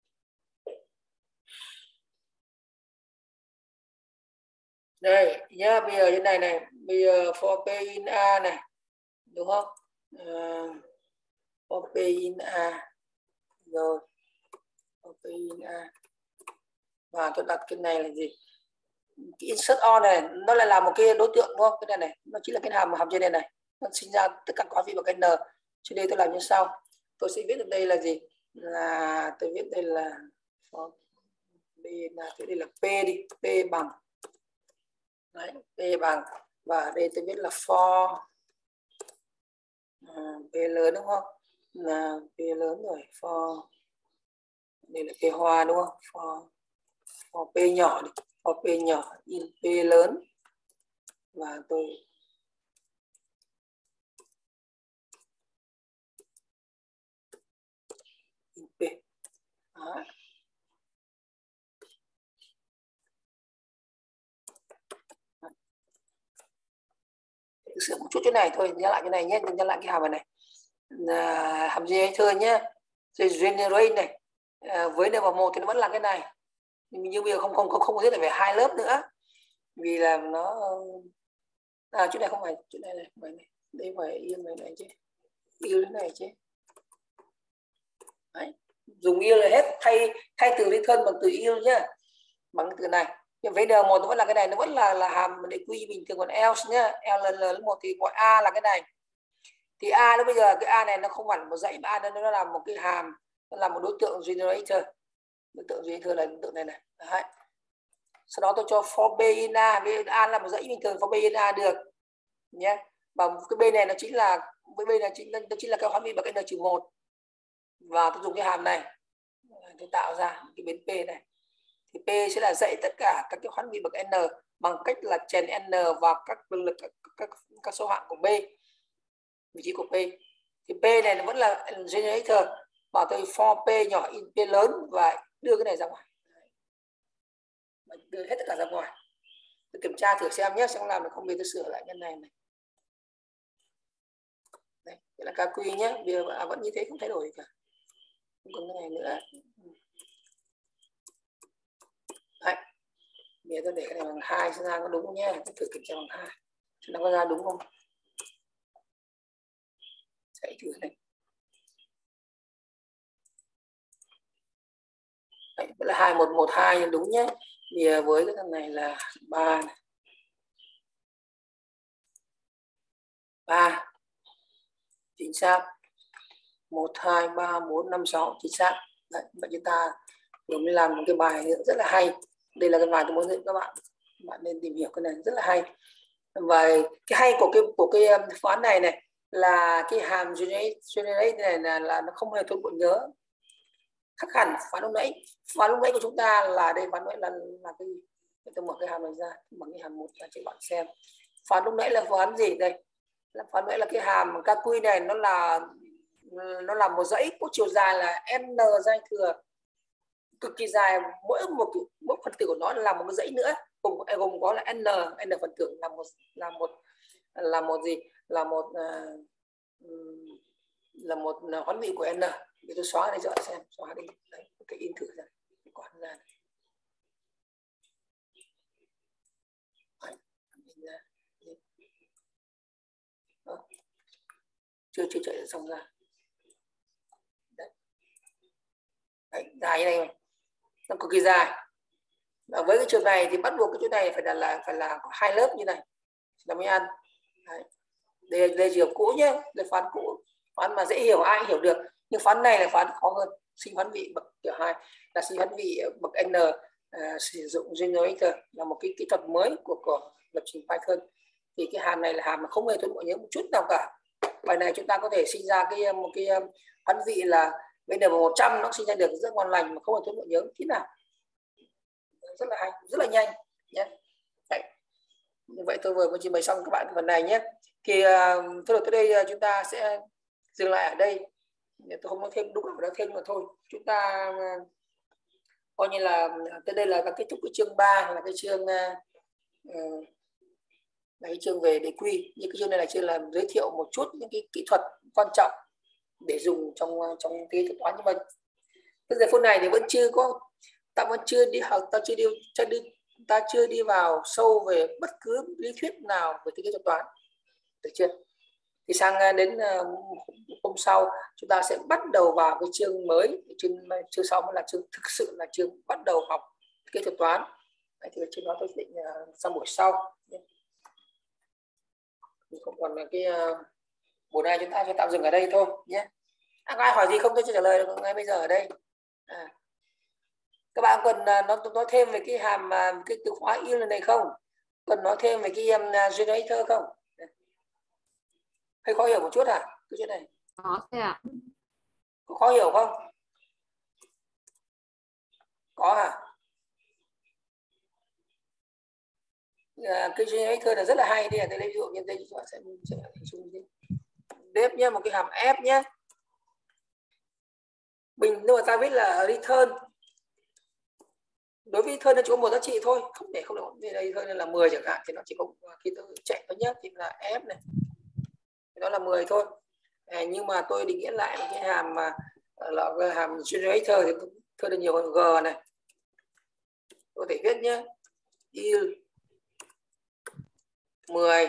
đây nhá, bây giờ như này này, bây giờ for p in a này, đúng không? Uh, for p in a, rồi for p in a, và tôi đặt cái này là gì? Cái insert on này nó lại là một cái đối tượng, đúng không? Cái này này nó chính là cái hàm hàm trên này này, nó sinh ra tất cả quá vị bằng cái n. Trên đây tôi làm như sau, tôi sẽ viết được đây là gì? Là tôi viết đây là for b là cái đây là p đi, p bằng đấy, p bằng, và đây tôi viết là for à, p lớn, đúng không? Là p lớn rồi, for đây là p hoa, đúng không? For for p nhỏ đi, for p nhỏ in p lớn, và tôi in p. Đó. chút chỗ này thôi, nhắc lại cái này nhé, nhắc lại cái hàm này, à, hàm generator nhé, generate này, à, với n bằng một thì nó vẫn là cái này, nhưng bây giờ không không không không thiết là về hai lớp nữa, vì là nó à chỗ này không phải chỗ này này, phải này, đây phải yên này này chứ, yêu thế này chứ. Đấy. Dùng yêu là hết, thay thay từ return bằng từ yêu nhá, bằng từ này. Nhưng với n một nó vẫn là cái này, nó vẫn là là hàm để quy bình thường, còn else nhá, L lớn một thì gọi a là cái này. Thì a nó bây giờ cái a này nó không hẳn một dãy, mà a nó nó là một cái hàm, nó là một đối tượng generator. Đối tượng generator là đối tượng này này. Đấy. Sau đó tôi cho for b in a, b a là một dãy bình thường, for b in a được nhé. Và cái b này nó chính là với b này chính nó chính là cái hoán vị bằng cái n trừ một, và tôi dùng cái hàm này tôi tạo ra cái biến p này, thì p sẽ là dãy tất cả các cái hoán vị bậc n bằng cách là chèn n vào các lực lực các, các, các số hạng của b, vị trí của p. Thì p này nó vẫn là generator, và tôi for p nhỏ in p lớn và đưa cái này ra ngoài, đưa hết tất cả ra ngoài. Tôi kiểm tra thử xem nhé, xem làm được không, vì tôi sửa lại cái này này. Đây, đây là ca quy nhé, bây giờ à, vẫn như thế, không thay đổi gì cả, không còn cái này nữa. Đấy. Bây giờ tôi để cái này bằng hai xem ra có đúng không nhé, tôi thử kiểm tra bằng hai xem nó có ra đúng không. Chạy thử này. Đấy, vẫn là hai một một hai đúng nhé. Bây giờ với cái thằng này là ba này. ba chính xác, một hai ba bốn năm sáu chính xác. Đấy, vậy chúng ta vừa mới làm một cái bài rất là hay. Đây là cái bài tôi muốn dạy các bạn, các bạn nên tìm hiểu cái này rất là hay. Và cái hay của cái của cái phán này này là cái hàm generate, generate này là, là nó không hề tốn bộ nhớ, khác hẳn phán lúc nãy. Phán lúc nãy của chúng ta là đây, phán lúc nãy là là cái gì? Tôi mở cái hàm này ra bằng cái hàm một cho các bạn xem. Phán lúc nãy là phán gì đây? Là phán lúc nãy là cái hàm ca quy này, nó là nó là một dãy có chiều dài là n giai thừa cực kỳ dài, mỗi một mỗi phần tử của nó là một cái dãy nữa, gồm gồm có là n n phần tử là một là một là một gì là một uh, là một hoán vị của n. Thì tôi xóa đây cho bạn xem, xóa đi đấy, cái in thử ra quản ra này. Đó. chưa chưa chạy xong ra đấy. Đấy, dài như này mà. Nó cực kỳ dài. Và với cái trường này thì bắt buộc cái chỗ này phải là, là phải là có hai lớp như này là mới ăn. Đấy. Đây đây trường cũ nhé, đây phán cũ, phán mà dễ hiểu, ai hiểu được. Nhưng phán này là phán khó hơn, sinh hoán vị bậc kiểu hai là sinh hoán vị bậc n, à, sử dụng generator là một cái kỹ thuật mới của của lập trình Python. Thì cái hàm này là hàm mà không hề tốn bộ nhớ một chút nào cả. Bài này chúng ta có thể sinh ra cái một cái hoán vị là bây giờ một trăm nó sinh ra được rất ngon lành mà không hề tốn bộ nhớ thế nào, rất là hay, rất là nhanh nhé. Đấy. Như vậy tôi vừa mới trình bày xong các bạn phần này nhé. Thì uh, thôi tới đây uh, chúng ta sẽ dừng lại ở đây. Tôi không nói thêm, đúng là thêm mà thôi. Chúng ta uh, coi như là tới đây là kết thúc cái chương ba, là cái chương uh, là cái chương về đề quy. Nhưng cái chương này là chương là giới thiệu một chút những cái kỹ thuật quan trọng để dùng trong trong cái thuật toán. Nhưng mà tới giờ phút này thì vẫn chưa có, ta vẫn chưa đi học, ta chưa đi, chưa đi ta chưa đi vào sâu về bất cứ lý thuyết nào về thiết kế thuật toán, được chưa? Thì sang đến hôm sau chúng ta sẽ bắt đầu vào cái chương mới, chương chương sau mới là chương thực sự là chương bắt đầu học thiết kế thuật toán. Đấy, thì chương đó tôi định uh, sang buổi sau. Không còn cái uh, buổi này chúng ta sẽ tạm dừng ở đây thôi nhé. À, ai hỏi gì không tôi sẽ trả lời ngay bây giờ ở đây. À. Các bạn cần uh, nói thêm về cái hàm uh, cái từ khóa yêu này không? Cần nói thêm về cái um, generator không? Hay khó hiểu một chút à? Cái chuyện này. Có thầy ạ. Có khó hiểu không? Có hả? À, cái generator là rất là hay. Đây là tôi lấy ví dụ như đây, chúng ta sẽ sẽ dùng def nhé, một cái hàm f nhé. Bình nhưng mà ta viết là return. Đối với return nó chỉ có một giá trị thôi, không thể không được về đây thôi, là mười chẳng hạn, thì nó chỉ có khi tôi chạy thôi nhé, thì là f này. nó là mười thôi. À, nhưng mà tôi định nghĩa lại cái hàm mà là cái hàm generator thì thôi được nhiều hơn g này. Tôi có thể viết nhé, yield mười,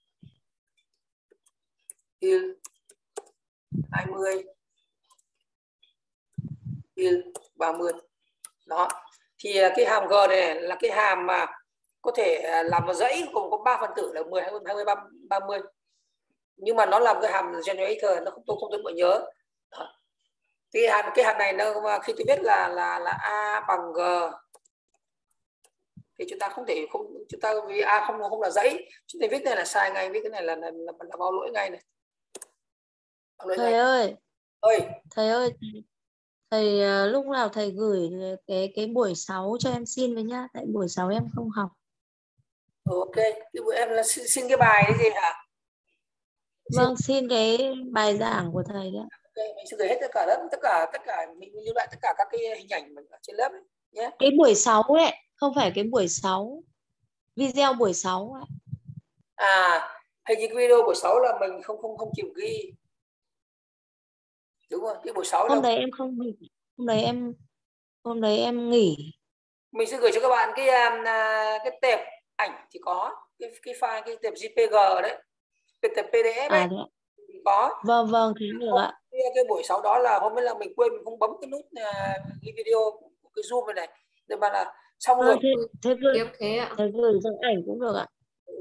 yield hai mươi, yield ba mươi. Đó. Thì cái hàm g này là cái hàm mà có thể làm một dãy cùng có ba phần tử là mười, hai mươi, ba mươi. Nhưng mà nó là cái hàm generator, nó không tôi không tôi bộ nhớ. Đó. Cái hàm cái hàm này nó khi tôi viết là là là a bằng g thì chúng ta không thể không chúng ta vì a không không là dãy, chúng ta viết này là sai ngay, viết cái này là là, là, là bao lỗi ngay này. Bao lỗi Thầy ngay. ơi, ơi thầy ơi, thầy uh, lúc nào thầy gửi cái cái buổi sáu cho em xin với nhá, tại buổi sáu em không học. Ok, cái bữa em là xin, xin cái bài đấy gì hả? Vâng, xin cái bài giảng của thầy đấy. Ok, mình sẽ gửi hết tất cả lớp, tất cả tất cả mình lưu lại tất cả các cái hình ảnh ở trên lớp ấy, nhé. Cái buổi sáu ấy, không phải cái buổi sáu, video buổi sáu ấy. À, hình như cái video buổi sáu là mình không không không chịu ghi. Đúng rồi, cái buổi sáu là Hôm đấy em không nghỉ, hôm đấy em hôm đấy em nghỉ. Mình sẽ gửi cho các bạn cái cái tệp ảnh thì có cái cái file cái tệp giê pê giê đấy, cái tệp pê đê ép ấy. À, Thì có. vâng vâng thế được ạ. Cái, cái buổi sáu đó là hôm ấy là mình quên mình không bấm cái nút uh, cái video cái zoom này này, nhưng mà là xong Vâng, rồi. thế, thế gửi thế ạ. Thế gửi trong ảnh cũng được ạ. Ừ.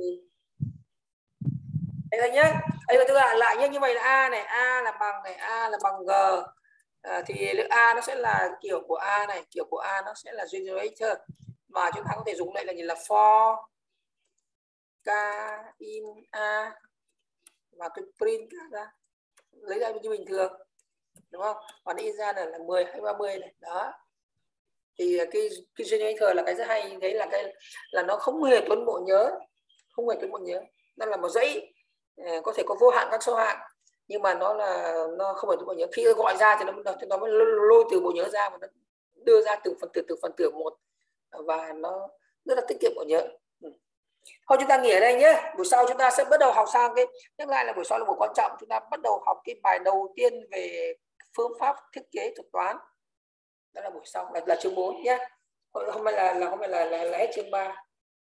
Đây thôi nhé. Đây tôi lại lại nhé, như vậy là a này, a là bằng này, a là bằng g. À, thì lượng a nó sẽ là kiểu của a này, kiểu của a nó sẽ là generator, mà chúng ta có thể dùng lại là như là for k in a và tôi print ra lấy ra như bình thường, đúng không? Còn in ra là, là mười hay ba mươi này. Đó. Thì cái, cái generator là cái rất hay, thấy là cái là nó không hề tốn bộ nhớ, không hề tốn bộ nhớ. Nó là một dãy có thể có vô hạn các số hạng, nhưng mà nó là nó không phải từ bộ nhớ. Khi gọi ra thì nó nó mới lôi từ bộ nhớ ra và nó đưa ra từng phần tử từng phần tử một, và nó rất là tiết kiệm bộ nhớ. Ừ. Thôi chúng ta nghỉ ở đây nhé. Buổi sau chúng ta sẽ bắt đầu học sang cái, nhắc lại là buổi sau là buổi quan trọng, chúng ta bắt đầu học cái bài đầu tiên về phương pháp thiết kế thuật toán. Đó là buổi sau là, là chương bốn nhé. Hôm nay là là hôm nay là, là, là hết chương ba.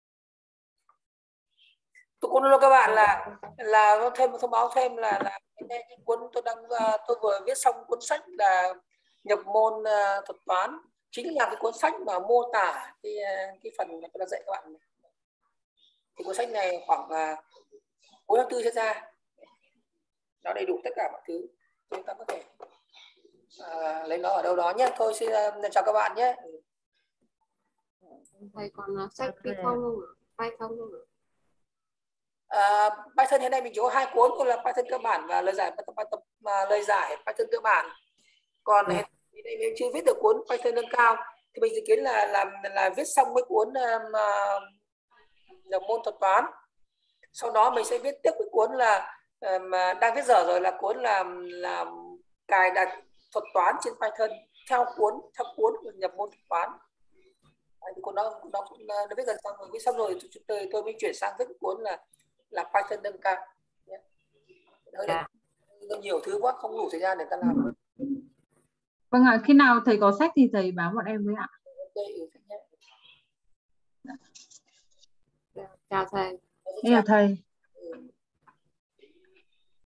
Tôi cũng nói các bạn là là thêm thông báo thêm là là cái, cái cuốn tôi đang tôi vừa viết xong cuốn sách là nhập môn uh, thuật toán, chính là cái cuốn sách mà mô tả cái cái phần mà tôi đã dạy các bạn. Thì cuốn sách này khoảng uh, cuối tháng tư sẽ ra, nó đầy đủ tất cả mọi thứ, chúng ta có thể uh, lấy nó ở đâu đó nhé. Thôi xin uh, chào các bạn nhé. Thầy còn sách Python không ạ? Python không ạ? Uh, Python hiện nay mình chỉ có hai cuốn thôi là Python cơ bản và lời giải Python, uh, lời giải Python cơ bản. Còn hiện nay mình chưa viết được cuốn Python nâng cao, thì mình dự kiến là làm là, là viết xong cái cuốn uh, nhập môn thuật toán. Sau đó mình sẽ viết tiếp cái cuốn là uh, mà đang viết dở rồi, là cuốn là là cài đặt thuật toán trên Python theo cuốn theo cuốn nhập môn thuật toán. Thì cuốn đó nó cũng nó viết gần xong rồi, viết xong rồi tôi, tôi, tôi mới chuyển sang viết cái cuốn là là Python nâng cao. Hơi yeah. nhiều thứ quá không đủ thời gian để ta làm. Vâng ạ, khi nào thầy có sách thì thầy báo bọn em với ạ. Chào thầy. Chào thầy.